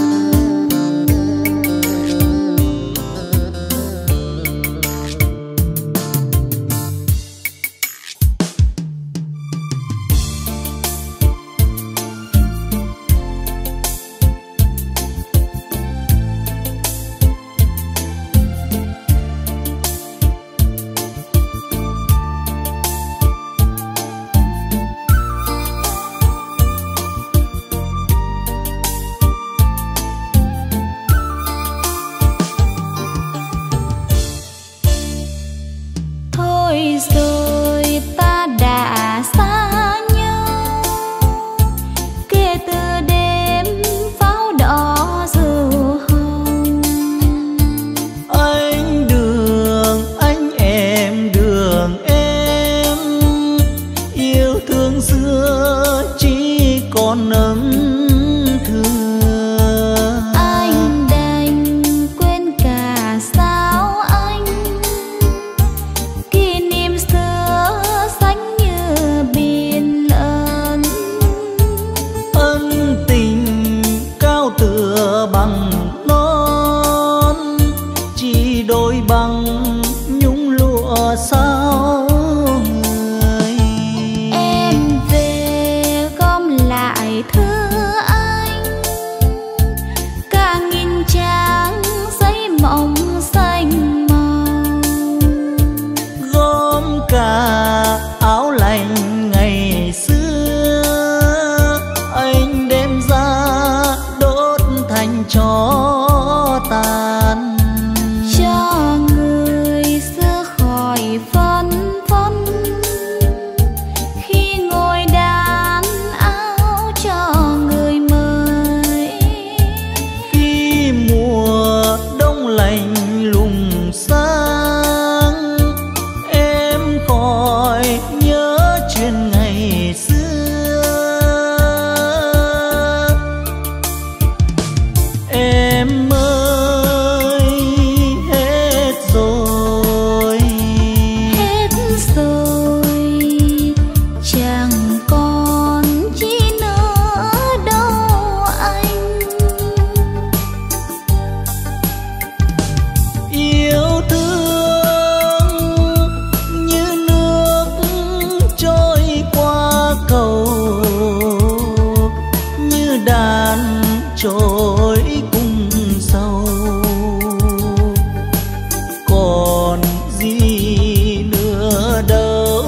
Thôi rồi ta đã xa nhau, kể từ đêm pháo đỏ rượu hồng. Anh đường em, yêu thương xưa chỉ còn ấm thừa. Anh đành quên cả sao anh, kỷ niệm xưa xanh như biển lớn. Ân tình cao tựa bằng non, chỉ đôi bằng nhung lụa sao người. Em về gom lại thư anh, cả nghìn trang giấy mộng xanh màu. Gom cả áo lạnh ngày xưa, anh đem ra đốt thành tro tàn. Cho người xưa khỏi phân vân, khi ngồi đàn áo cho người mới. Khi mùa đông lạnh lùng sang, em khỏi nhớ chuyện ngày xưa. Em ơi hết rồi, Hết rồi chẳng còn chi nữa đâu anh. yêu thương như nước trôi qua cầu, như đàn trôi cùng sâu. Còn gì nữa đâu.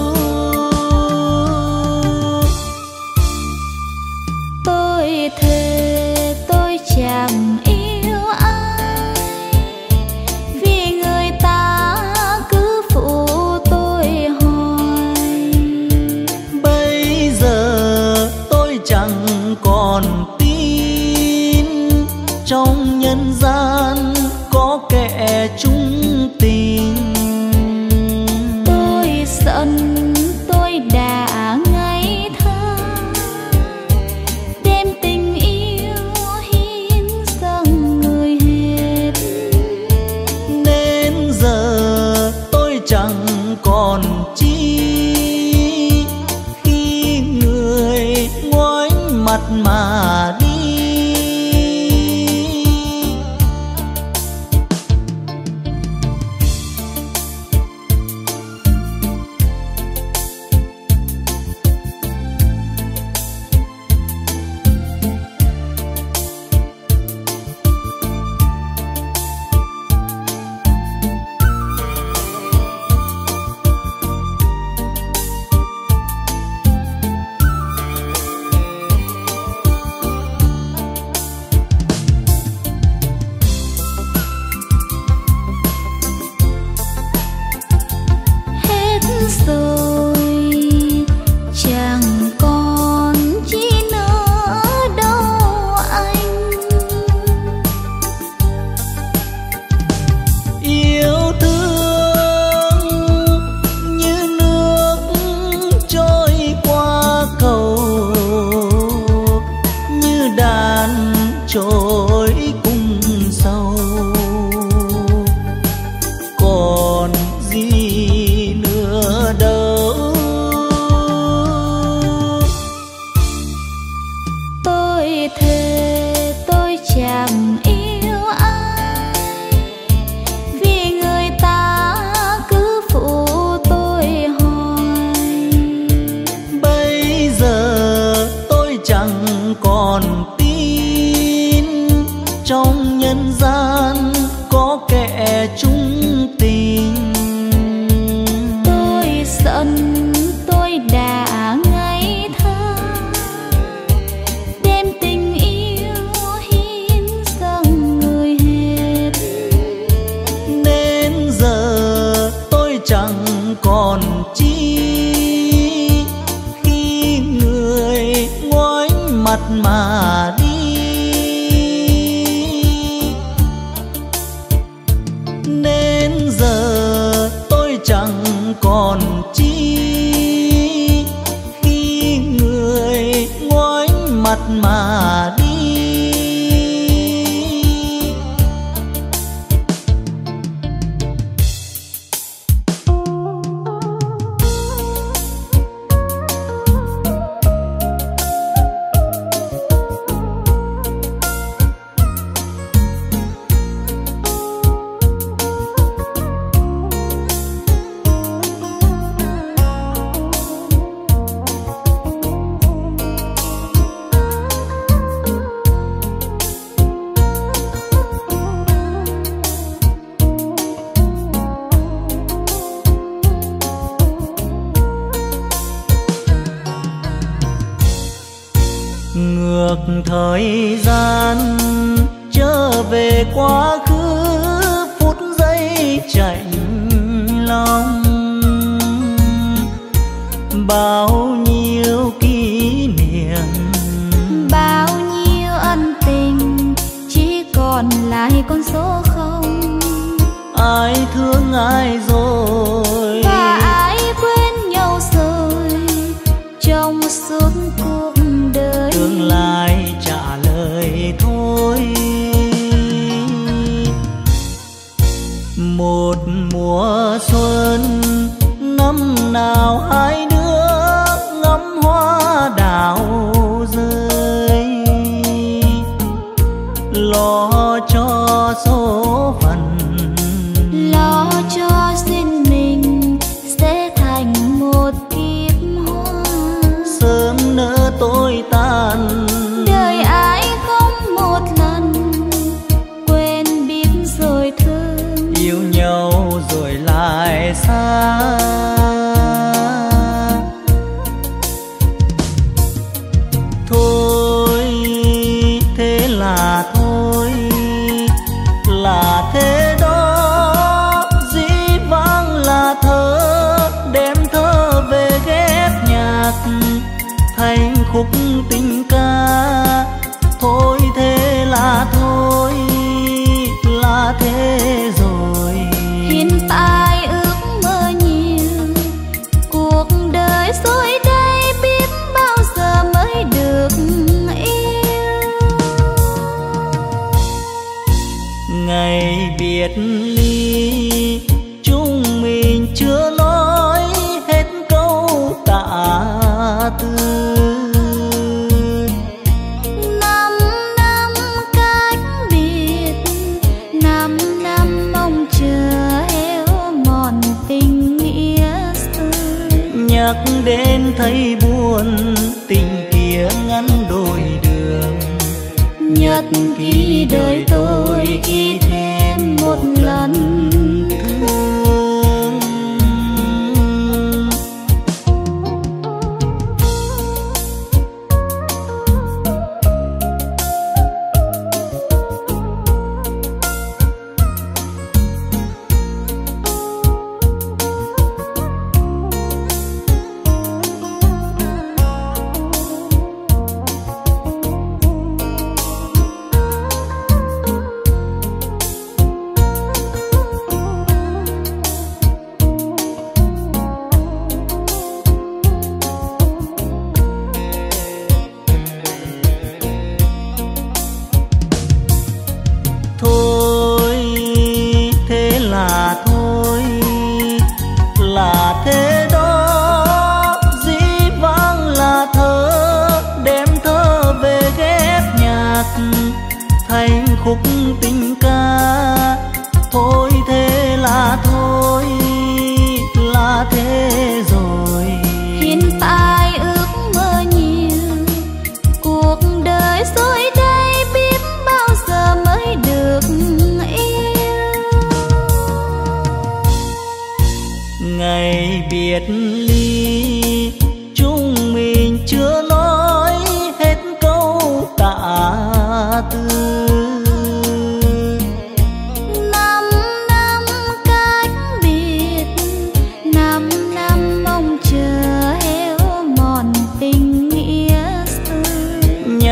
Tôi thề tôi chẳng yêu ai, vì người ta cứ phụ tôi hoài. Bây giờ tôi chẳng còn tin chẳng còn tin trong nhân gian có kẻ chung tình. Tôi giận tôi đã ngây thơ, đem tình yêu hiến dâng người hết. Nên giờ tôi chẳng còn chi khi người ngoảnh mặt mà đi. Nên giờ tôi chẳng còn chi khi người ngoảnh mặt mà đi. Ngược thời gian trở về quá khứ, phút giây chạnh lòng. Bao nhiêu kỷ niệm, bao nhiêu ân tình chỉ còn lại con số không. Ai thương ai rồi và ai quên nhau rồi trong suốt cuộc đời. tương lai trả lời thôi. Một mùa xuân năm nào hai đứa ngắm hoa đào rơi, lo cho số phận, lo cho duyên mình sẽ thành một kiếp hoa. sớm nỡ tôi tàn. Đời ai không một lần quên biết rồi thương, Yêu nhau rồi lại xa. Thôi thế là thôi, là thế đó. Dĩ vãng là thơ, đem thơ về ghép nhạc thành khúc tình ca. Thôi thế là thôi, là thế rồi. hiện tại ước mơ nhiều, cuộc đời rồi đây biết bao giờ mới được yêu. Ngày biệt ly chúng mình chưa nói hết câu tạ từ. 5 năm cách biệt, 5 năm mong chờ héo mòn tình nghĩa xưa. Nhắc đến thấy buồn, tình kia ngắn đôi đường. Nhật ký đời tôi ghi thêm một lần thương. khúc tình ca. Thôi thế là thôi, là thế rồi. Hiện tại ước mơ nhiều, cuộc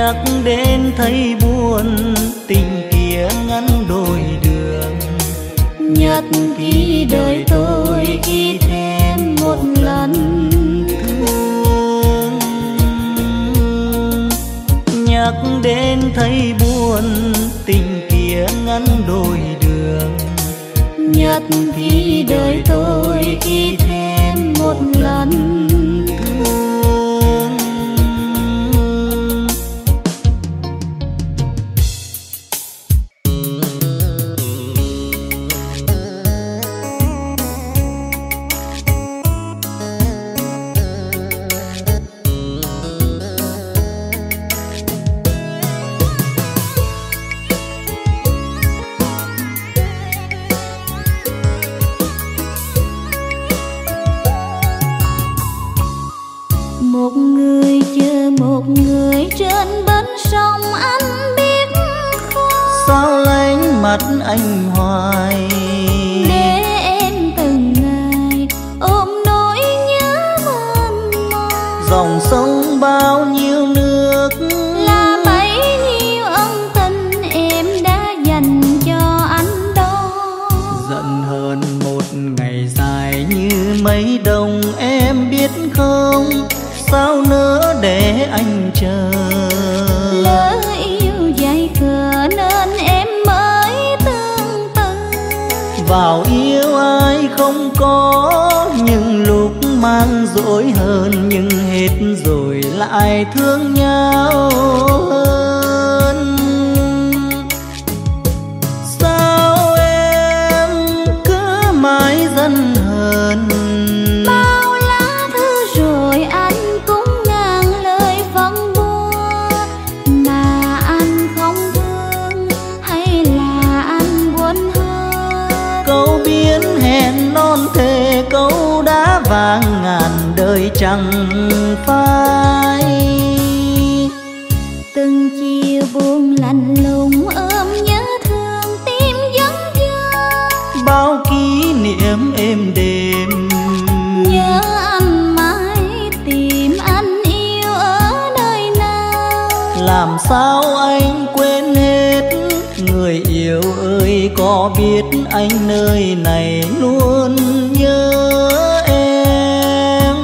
Nhắc đến thấy buồn, tình kia ngăn đôi đường. Nhật ký đời tôi ghi thêm một lần thương. Nhắc đến thấy buồn, tình kia ngăn đôi đường. Nhật ký đời tôi ghi thêm một lần thương. Một người chờ một người trên bến sông, anh biết không? Sao lánh mặt anh hoài, để em từng ngày ôm nỗi nhớ mênh mông. dòng sông bao nhiêu nước, là bấy nhiêu ân tình em đã dành cho anh đó. giận hơn một ngày dài như mấy đông em biết không? Sao nỡ để anh chờ, lỡ yêu dại khờ nên em mới tương tư. vào yêu ai không có, nhưng lúc mang dỗi hơn, nhưng hết rồi lại thương nhau hơn. Sao em cứ mãi giận hờn, bao lá thư rồi anh cũng ngàn lời phân bua. Mà anh không thương hay là anh quên hết? câu biến hẹn non thề, câu đá vàng ngàn đời chẳng phai. Từng chiều buồn lạnh lùng ôm nhớ thương tim vấn vương. Bao kỷ niệm êm đềm, Nhớ anh mãi tìm anh yêu ở nơi nào. làm sao anh quên hết, người yêu ơi có biết anh nơi này luôn nhớ em.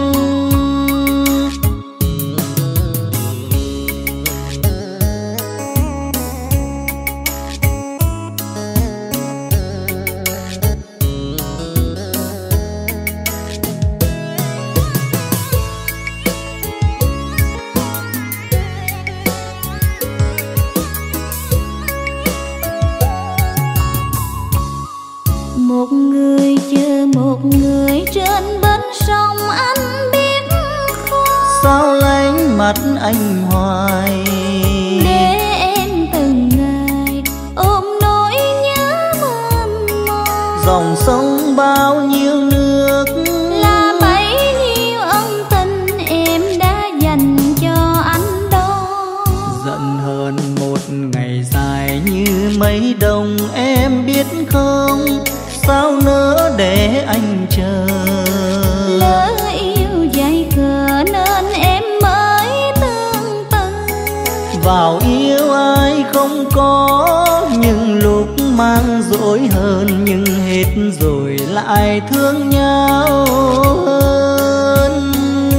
Một người chờ một người trên bến sông, anh biết không? Sao lánh mặt anh hoài, để em từng ngày ôm nỗi nhớ mênh mông. dòng sông bao nhiêu nước, là bấy nhiêu ân tình em đã dành cho anh đó. giận hơn một ngày dài như mấy đông em biết không? Sao nỡ để anh chờ, lỡ yêu dại khờ nên em mới tương tư. vào yêu ai không có, nhưng lúc mang dỗi hơn, nhưng hết rồi lại thương nhau hơn.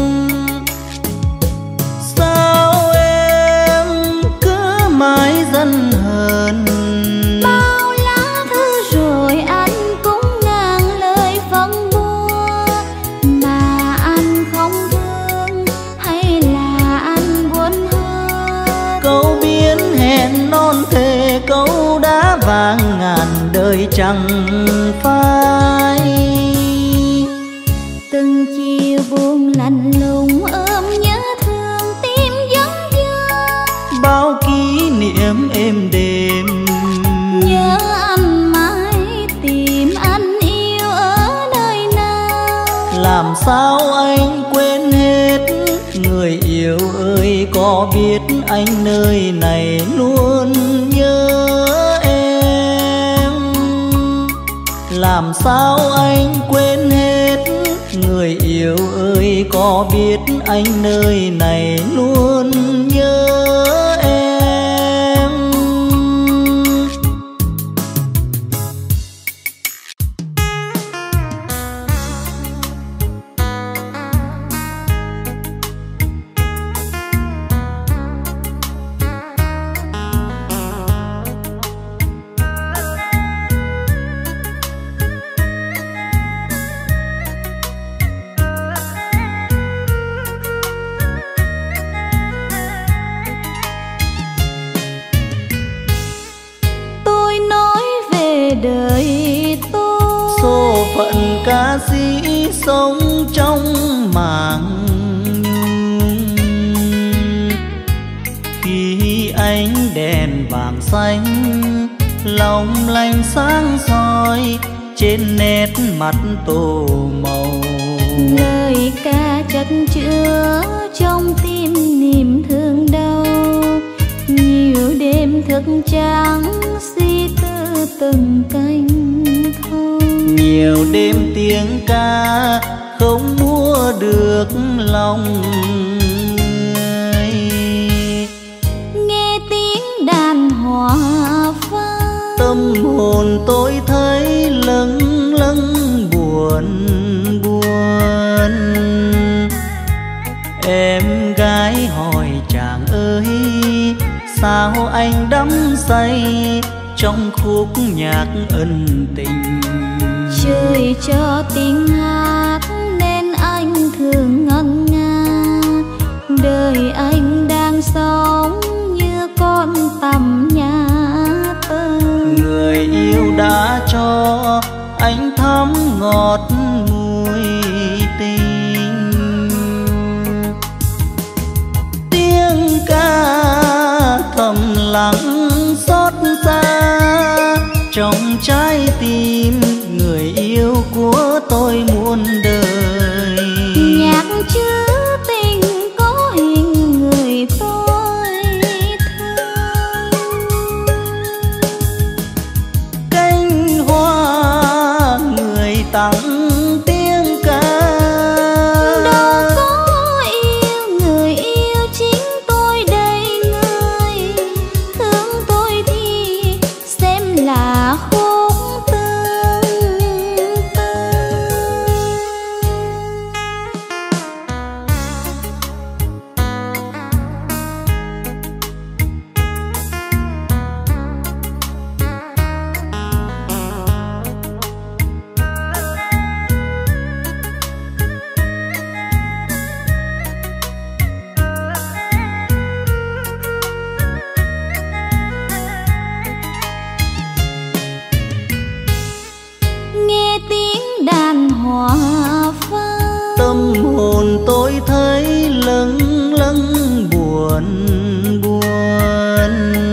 Sao em cứ mãi giận hờn, bao lá thư rồi anh cũng ngàn lời phân bua. Mà anh không thương hay là anh quên hết? câu biến hẹn non thề, câu đá vàng ngàn đời chẳng phai. Từng chiều buồn lạnh lùng ôm nhớ thương tim vấn vương. Bao kỷ niệm êm đềm, Nhớ anh mãi tìm anh yêu ở nơi nào. làm sao anh quên hết, người yêu ơi có biết anh nơi này luôn nhớ em. làm sao anh quên hết, người yêu ơi có biết anh nơi này luôn nhớ em. đời tôi. Số phận ca sĩ sống trong màng nhung, khi ánh đèn vàng xanh long lanh sáng soi trên nét mặt tô màu. Lời ca chất chứa trong tim niềm thương đau, nhiều đêm thức trắng suy tư từng canh thâu. Nhiều đêm tiếng ca không mua được lòng người, nghe tiếng đàn hòa vang tâm hồn tôi thấy lâng lâng buồn buồn. Em gái hỏi chàng ơi sao anh đắm say trong khúc nhạc ân tình. Trời cho tiếng hát nên anh thường ngân nga, đời anh đang sống như con tầm nhà tư. Người yêu đã cho anh thắm ngọt mùi tình, tiếng ca thầm lặng xót xa trong trái tim người yêu của tôi muôn đời. Nhạc chứa tình có hình người tôi thương, cánh hoa người tặng tiếng ca. đâu có yêu người yêu chính tôi đây, người thương tôi thì xem là khúc tương tư. Nghe tiếng đàn hòa vang Tâm hồn tôi thấy lâng lâng buồn buồn.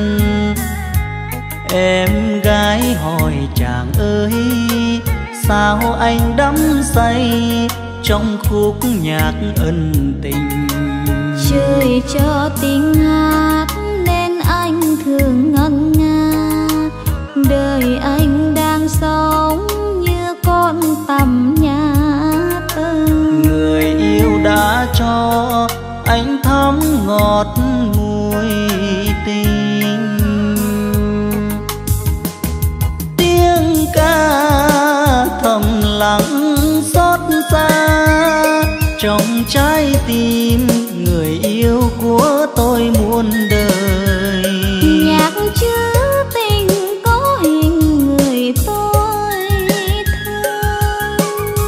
Em gái hỏi chàng ơi sao anh đắm say trong khúc nhạc ân tình. trời cho tiếng hát nên anh thường ngân nga, đời anh đang sống như con tầm nhà tư. Người yêu đã cho anh thắm ngọt mùi tình, tiếng ca thầm lặng xót xa trong trái tim người yêu của tôi muôn đời. Nhạc chứa tình có hình người tôi thương,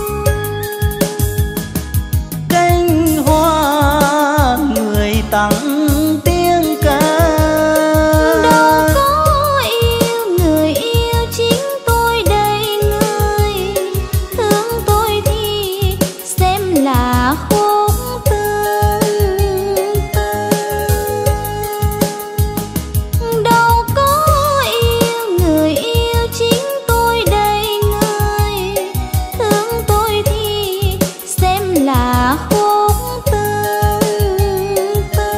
Cánh hoa người tặng tiếng ca. đâu có yêu người yêu chính tôi đây, người thương tôi thì xem là khúc tương tư. Đâu có yêu người yêu chính tôi đây, người thương tôi thì xem là khúc tương tư.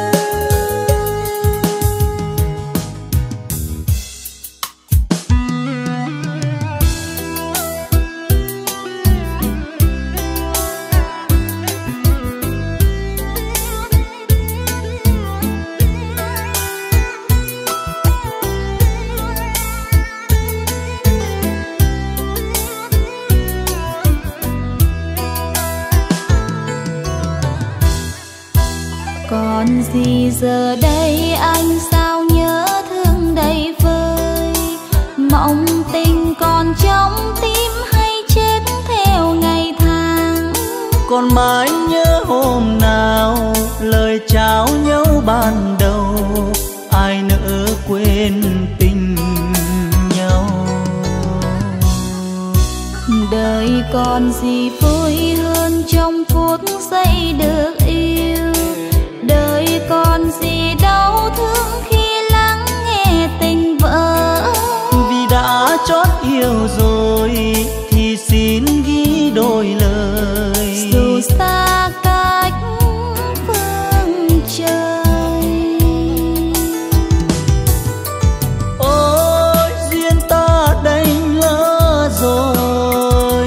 Còn gì giờ đây anh sao nhớ thương đầy vơi, mộng tình còn trong tim hay chết theo ngày tháng. Còn mãi nhớ hôm nào lời chào nhau ban đầu, ai nỡ quên tình nhau. đời còn gì vui hơn trong phút giây được yêu, đời còn gì đau thương khi lắng nghe tình vỡ. Vì đã chót yêu rồi thì xin ghi đôi lời, dù xa cách phương trời. Ôi duyên ta đành lỡ rồi,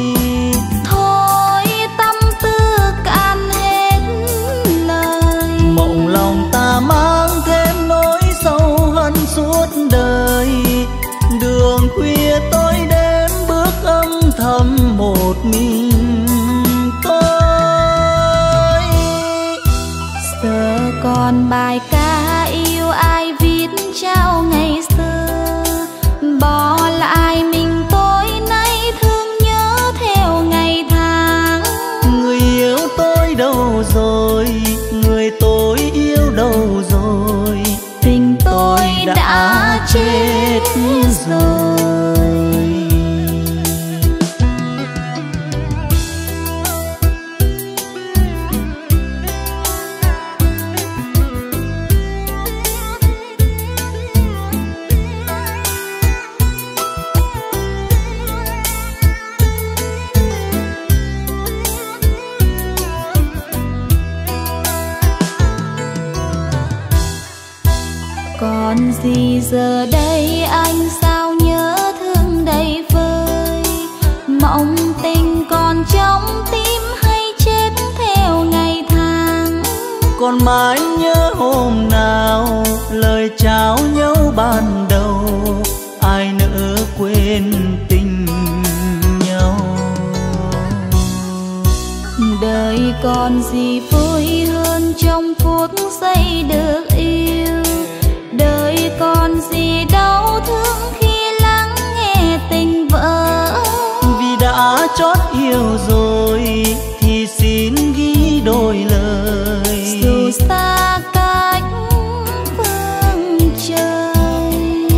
thôi tâm tư cạn hết lời. mộng lòng ta mang thêm nỗi sâu hận suốt đời. Đường khuya tôi đến bước âm thầm một mình tôi. Giờ còn bài ca yêu ai viết trao ngày xưa, bỏ lại mình tôi nay thương nhớ theo ngày tháng. Người yêu tôi đâu rồi, người tôi yêu đâu rồi, Tình tôi đã chết rồi. Còn gì giờ đây anh sao nhớ thương đầy vơi, mộng tình còn trong tim hay chết theo ngày tháng. còn mãi nhớ hôm nào lời trao nhau ban đầu, ai nỡ quên tình nhau. Đời còn gì vui hơn trong phút giây được yêu, đời còn gì đau thương khi lắng nghe tình vỡ. Vì đã chót yêu rồi thì xin ghi đôi lời, dù xa cách phương trời.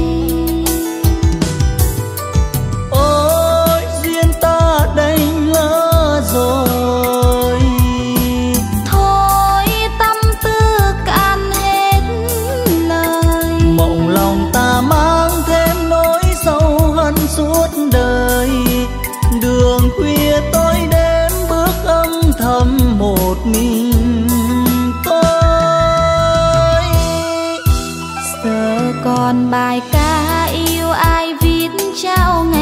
ôi duyên ta đành lỡ rồi, thôi tâm tư cạn hết lời. mộng lòng ta mang thêm nỗi sâu hận suốt đời. Đường khuya tôi đến bước âm thầm một mình tôi. Giờ còn bài ca yêu ai viết trao